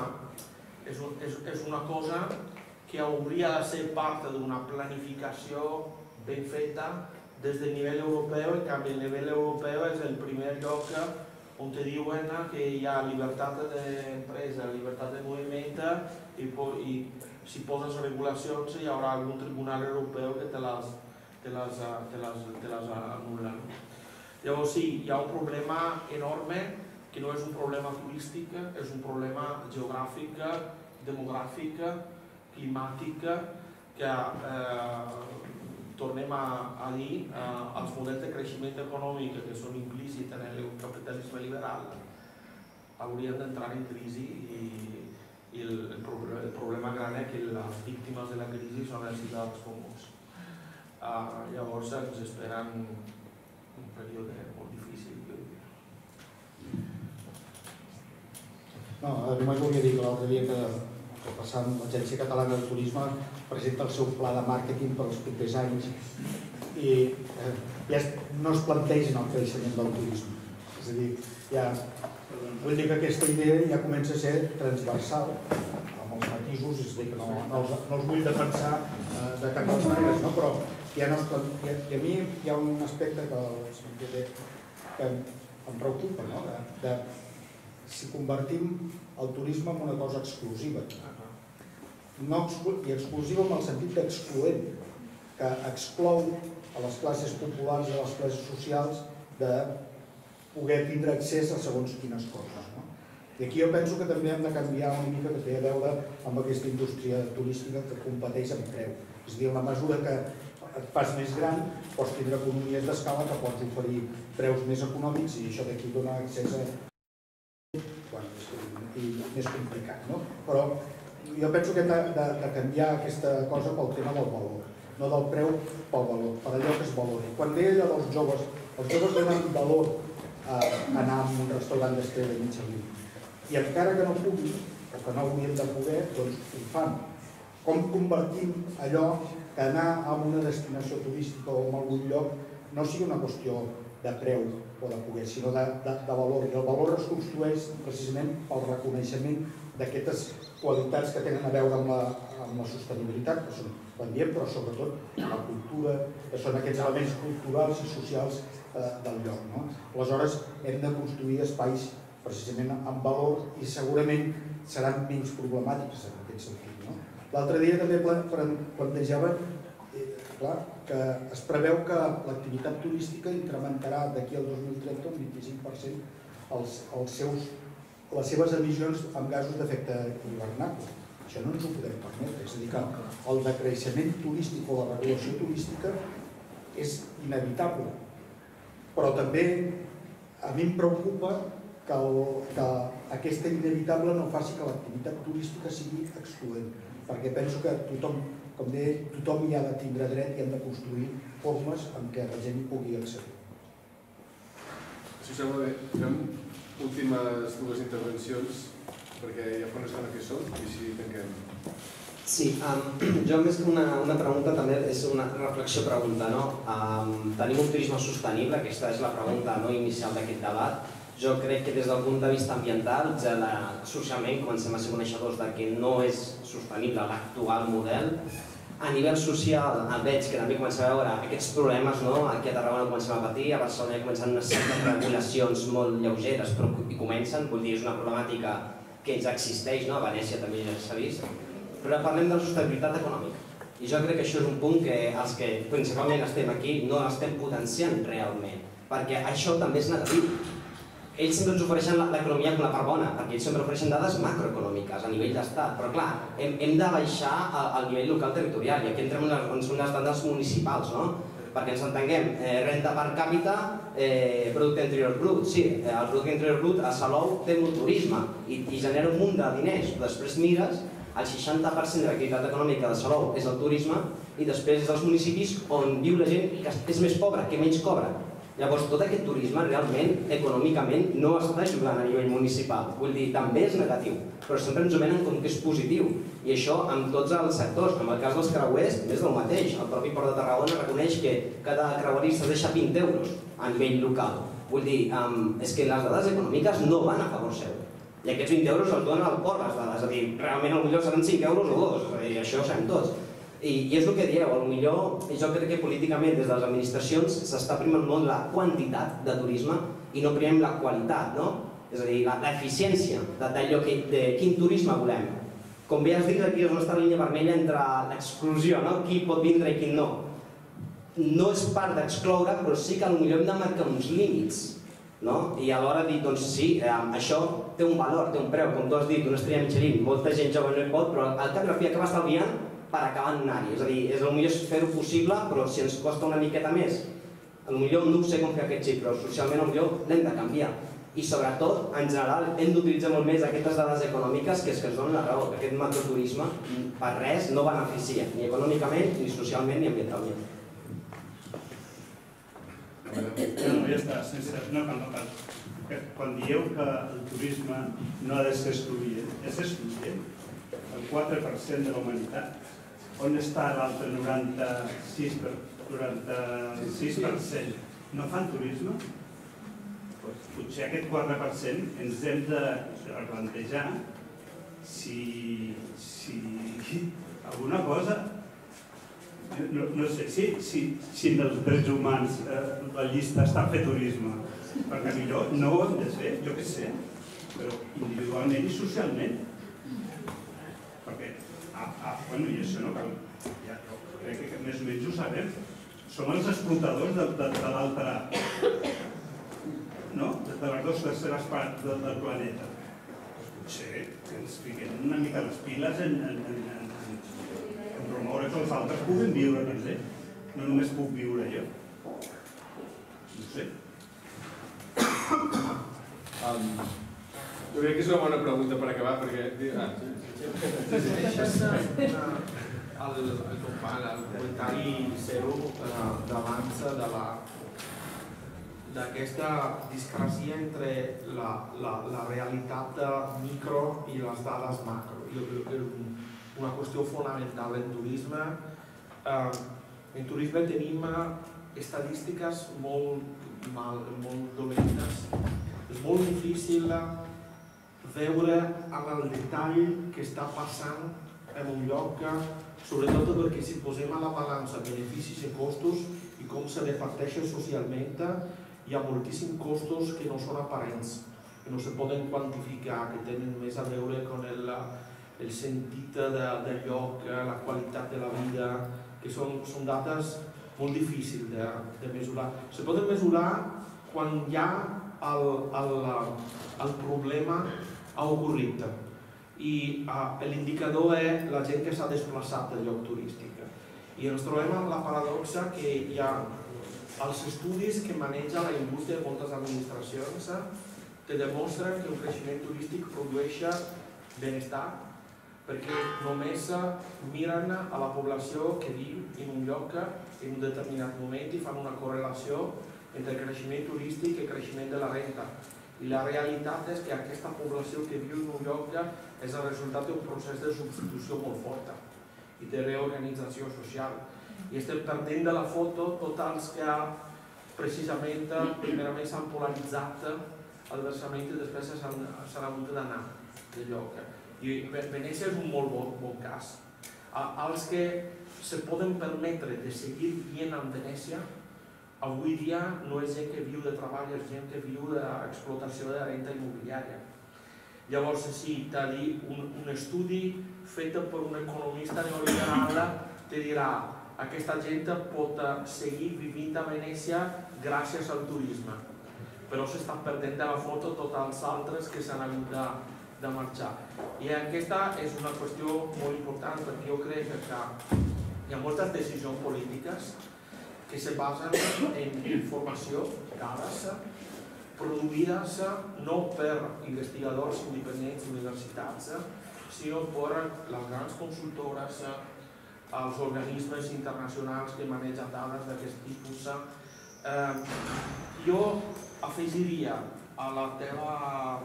és una cosa que hauria de ser part d'una planificació ben feta des del nivell europeu. En canvi, el nivell europeu és el primer lloc on te diuen que hi ha llibertat d'empresa, llibertat de moviment, i si poses regulacions hi haurà algun tribunal europeu que te les anul·la. Llavors sí, hi ha un problema enorme que no és un problema turístic, és un problema geogràfic, demogràfic, climàtic, que tornem a dir, els models de creixement econòmic que són implícits en el capitalisme liberal haurien d'entrar en crisi i el problema gran és que les víctimes de la crisi són els ciutadans comuns. Llavors ens esperen un període molt difícil. No, només volia dir que l'altre dia que passant l'Agència Catalana de Turisme presenta el seu pla de màrqueting per als propers anys i ja no es plantegen el creixement del turisme. És a dir, vull dir que aquesta idea ja comença a ser transversal, amb els matisos, és a dir, que no els vull defensar de cap de les maneres, però ja no es plantegen. I a mi hi ha un aspecte que em preocupa, de si convertim el turisme en una cosa exclusiva. I exclusiva en el sentit d'excloent, que exclou a les classes populars i a les classes socials de poder tindre accés a segons quines coses. I aquí jo penso que també hem de canviar una mica que té a veure amb aquesta indústria turística que competeix amb preu. És a dir, en la mesura que et fas més gran, pots tindre economies d'escala que pots oferir preus més econòmics i això d'aquí dona accés a més complicat. Però jo penso que hem de canviar aquesta cosa pel tema del valor, no del preu pel valor, per allò que es valori. Quan deia allò dels joves, els joves donen valor a anar a un restaurant d'estrella de Michelin i encara que no puguin, o que no haurien de poder, doncs ho fan. Com convertim allò que anar a una destinació turística o a algun lloc no sigui una qüestió de preu o de poder, sinó de valor. I el valor es construeix precisament pel reconeixement d'aquestes qualitats que tenen a veure amb la sostenibilitat, que són l'ambient, però sobretot la cultura, que són aquests elements culturals i socials del lloc. Aleshores, hem de construir espais precisament amb valor i segurament seran menys problemàtics en aquest sentit. L'altre dia també plantejava que es preveu que l'activitat turística incrementarà d'aquí al 2030 un 25% les seves emissions amb gasos d'efecte hivernacle. Això no ens ho podem permetre. És a dir, que el decreixement turístic o la regulació turística és inevitable. Però també a mi em preocupa que aquesta inevitable no faci que l'activitat turística sigui excloent, perquè penso que tothom, com deia, tothom hi ha de tindre dret i hem de construir formes en què la gent hi pugui accedir. Si us sembla bé, fem últimes dues intervencions, perquè ja fa una estona que som i així tanquem. Sí, jo més que una pregunta també és una reflexió-pregunta. Tenim un turisme sostenible, aquesta és la pregunta inicial d'aquest debat. Jo crec que des del punt de vista ambiental, socialment comencem a ser coneixedors de que no és sostenible l'actual model. A nivell social veig que també comencem a veure aquests problemes, aquí a Tarragona comencem a patir, a Barcelona comencen unes certes regulacions molt lleugeres, però hi comencen, vull dir, és una problemàtica que ja existeix, a Venècia també ja s'ha vist. Però parlem de la sostenibilitat econòmica. I jo crec que això és un punt que els que principalment estem aquí no estem potenciant realment, perquè això també és negatiu. Ells sempre ens ofereixen l'economia com la part bona, perquè ells sempre ofereixen dades macroeconòmiques a nivell d'estat, però clar, hem de baixar al nivell local territorial, i aquí entrem en unes dades municipals, perquè ens entenguem, renta per càpita, producte interior brut, sí, el producte interior brut a Salou té molt turisme i genera un munt de diners, però després mires, el 60% de l'activitat econòmica de Salou és el turisme i després és els municipis on viu la gent que és més pobra, que menys cobra. Llavors, tot aquest turisme realment, econòmicament, no està ajudant a nivell municipal. Vull dir, també és negatiu, però sempre ens ho venen com que és positiu. I això amb tots els sectors. En el cas dels creuers, és el mateix. El propi Port de Tarragona reconeix que cada creuerista deixa 20 euros a nivell local. Vull dir, és que les dades econòmiques no van a favor seu. I aquests 20 euros els donen al port les dades, és a dir, realment potser seran 5 euros o 2, i això ho sabem tots. I és el que dieu, potser jo crec que políticament des de les administracions s'està primant molt la quantitat de turisme i no primem la qualitat, és a dir, l'eficiència d'allò de quin turisme volem. Com bé has dit, aquí és on està la línia vermella entre l'exclusió, qui pot vindre i qui no. No és part d'excloure, però sí que potser hem de marcar uns límits. I alhora dir, doncs sí, això té un valor, té un preu, com tu has dit, una estrella Michelin, molta gent jove no hi pot, però al cap i a la fi acaba estalviant per acabar en anar-hi. És a dir, és el millor fer-ho possible, però si ens costa una miqueta més, potser no sé com fer aquest xip, però socialment potser l'hem de canviar. I sobretot, en general, hem d'utilitzar molt més aquestes dades econòmiques que és que ens donen la raó, que aquest macroturisme per res no beneficia, ni econòmicament, ni socialment, ni ambientalment. Ja està, no cal. Quan dieu que el turisme no ha de ser excloent, és excloent. El 4% de la humanitat, on està l'altre 96%? No fan turisme? Potser aquest 4% ens hem de replantejar si alguna cosa, no sé, si en els drets humans la llista està a fer turisme, perquè millor no ho hem de fer, jo què sé, però individualment i socialment. Perquè, i això no cal, ja crec que més o menys ho sabem, som els explotadors de l'altre, de les dues terceres parts del planeta. Potser que ens fiquem una mica les piles en promoure que els altres puguin viure també. No només puc viure jo. No sé. Jo crec que és una bona pregunta per acabar, perquè... El comentari seu d'abans d'aquesta discrepància entre la realitat micro i les dades macro. Una qüestió fonamental en turisme. En turisme tenim estadístiques molt dolentes. És molt difícil veure amb el detall què està passant en un lloc, sobretot perquè si posem a la balança beneficis i costos i com se reparteixen socialment, hi ha moltíssims costos que no són aparents, que no se poden quantificar, que tenen més a veure amb el sentit del lloc, la qualitat de la vida, que són dates molt difícils de mesurar. Se poden mesurar quan ja el problema ha ocorrit i l'indicador és la gent que s'ha desplaçat del lloc turístic. I ens trobem amb la paradoxa que hi ha els estudis que maneja la indústria de moltes administracions te demostren que un creixement turístic produeix benestar, perquè només miren a la població que viu en un lloc en un determinat moment i fan una correlació entre el creixement turístic i el creixement de la renta. I la realitat és que aquesta població que viu en un lloc és el resultat d'un procés de substitució molt forta i de reorganització social. I estem perdent de la foto tots els que precisament primerament s'han polaritzat adversament i després s'han hagut d'anar de lloc. I Venècia és un molt bon cas. Els que se poden permetre de seguir vivint en Venècia avui dia no és gent que viu de treball, és gent que viu d'explotació de renta immobiliària. Llavors, sí, t'ha dit un estudi fet per un economista neoliberal te dirà aquesta gent pot seguir vivint a Venècia gràcies al turisme, però s'estan perdent de la foto tots els altres que s'han hagut de marxar. I aquesta és una qüestió molt important perquè jo crec que hi ha moltes decisions polítiques que se basen en informació, dades, produïdes no per investigadors independents universitats, sinó per les grans consultores, els organismes internacionals que manegen dades d'aquest tipus. Jo afegiria a la teva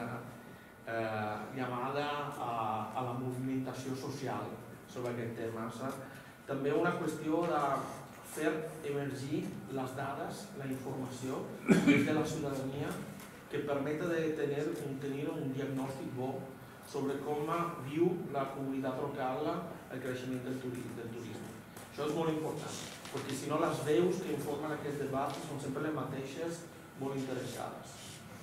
llamada a la movimentació social sobre aquest tema també una qüestió de fer emergir les dades, la informació des de la ciutadania que permeta de tenir un diagnòstic bo sobre com viu la comunitat local el creixement del turisme. Això és molt important, perquè si no les veus que informen aquest debat són sempre les mateixes, molt interessades.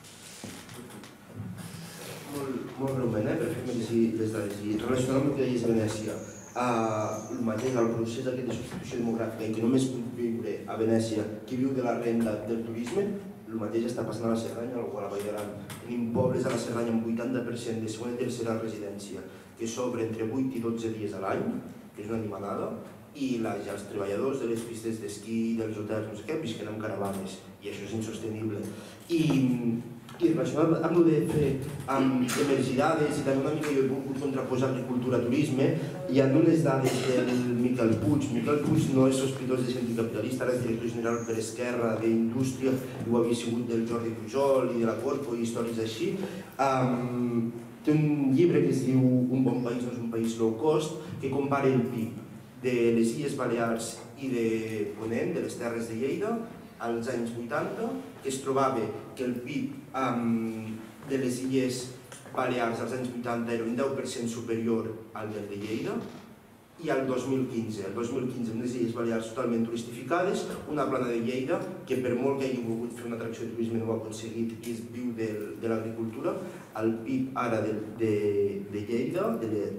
Molt breument, per fer-me les dades. I relacionant amb el que deies Venècia, el mateix, el procés aquest de substitució demogràfica i que només pot viure a Venècia qui viu de la renda del turisme, el mateix està passant a la Cerdanya o a la Vall d'Aran. Tenim pobles a la Cerdanya amb 80% de segona i tercera residència que s'obre entre 8 i 12 dies a l'any, que és una animalada, i els treballadors de les pistes d'esquí, dels hotels, no sé què, visquen amb caravanes, i això és insostenible. I relacionat amb el de fer emergir dades i també una mica jo he volgut contraposar agricultura-turisme, hi ha unes dades del Miquel Puig. Miquel Puig no és sospitós de ser anticapitalista, ara és director general per Esquerra d'Indústria, i ho havia sigut del Jordi Pujol i de la Corpo i històries així. Té un llibre que es diu Un bon país no és un país low cost, que compara el PIB de les Illes Balears i de Ponent, de les Terres de Lleida, als anys 80, que es trobava que el PIB de les Illes Balears als anys 80 era un 10% superior al del de Lleida, i al 2015. El 2015, amb les Illes Balears totalment turistificades, una plana de Lleida, que per molt que hagi volgut fer una atracció de turisme no ho ha aconseguit i es viu de l'agricultura, el PIB ara de Lleida,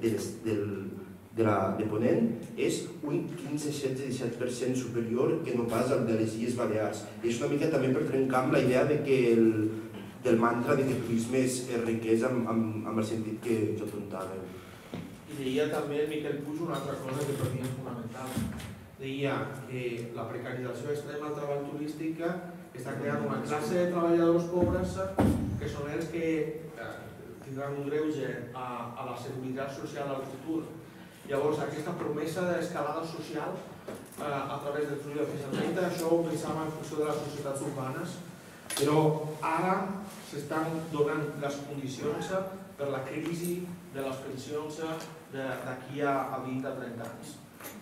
de Ponent, és un 15, 16, 17% superior que no pas al de les Illes Balears. I és una mica també per trencar amb la idea del mantra de que el turisme és riquesa amb el sentit que apuntàvem. I deia també el Miquel Puig una altra cosa que per mi és fonamental. Deia que la precarització extrema del treball turístic està creant una classe de treballadors pobres que són els que tindran un greuge a la seguretat social al futur. Llavors, aquesta promesa d'escalada social a través del turisme, especialment això ho pensava en funció de les societats urbanes, però ara s'estan donant les condicions per la crisi de les pensions d'aquí a 20 a 30 anys.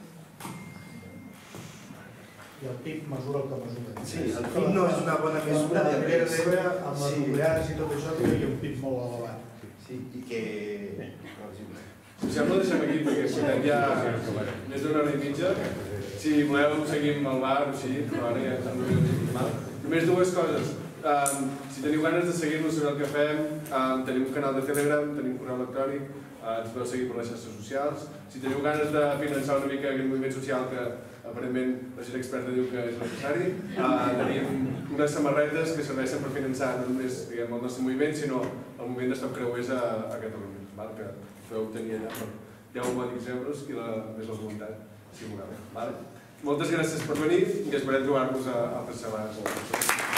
I el PIB mesura el que mesura. Sí, el PIB no és una bona mesura de perdre... Amb les nuclears i tot això hi ha un PIB molt elevat. Sí, i que... Si sembla, deixem aquí, perquè portem ja més d'una hora i mitja. Si voleu, seguim al bar o així, però ara ja estem mal. Només dues coses. Si teniu ganes de seguir-nos sobre el que fem, tenim un canal de Telegram, tenim un correu electrònic, ens podeu seguir per les xarxes socials. Si teniu ganes de finançar una mica aquest moviment social que aparentment la gent experta diu que és necessari, tenim unes samarretes que serveixen per finançar no només el nostre moviment, sinó el moviment d'Stop Creuers a Catalunya, que podeu obtenir allà per 10 mòdics euros i més la voluntat, si voleu. Moltes gràcies per venir i esperem trobar-vos a altres setmanes.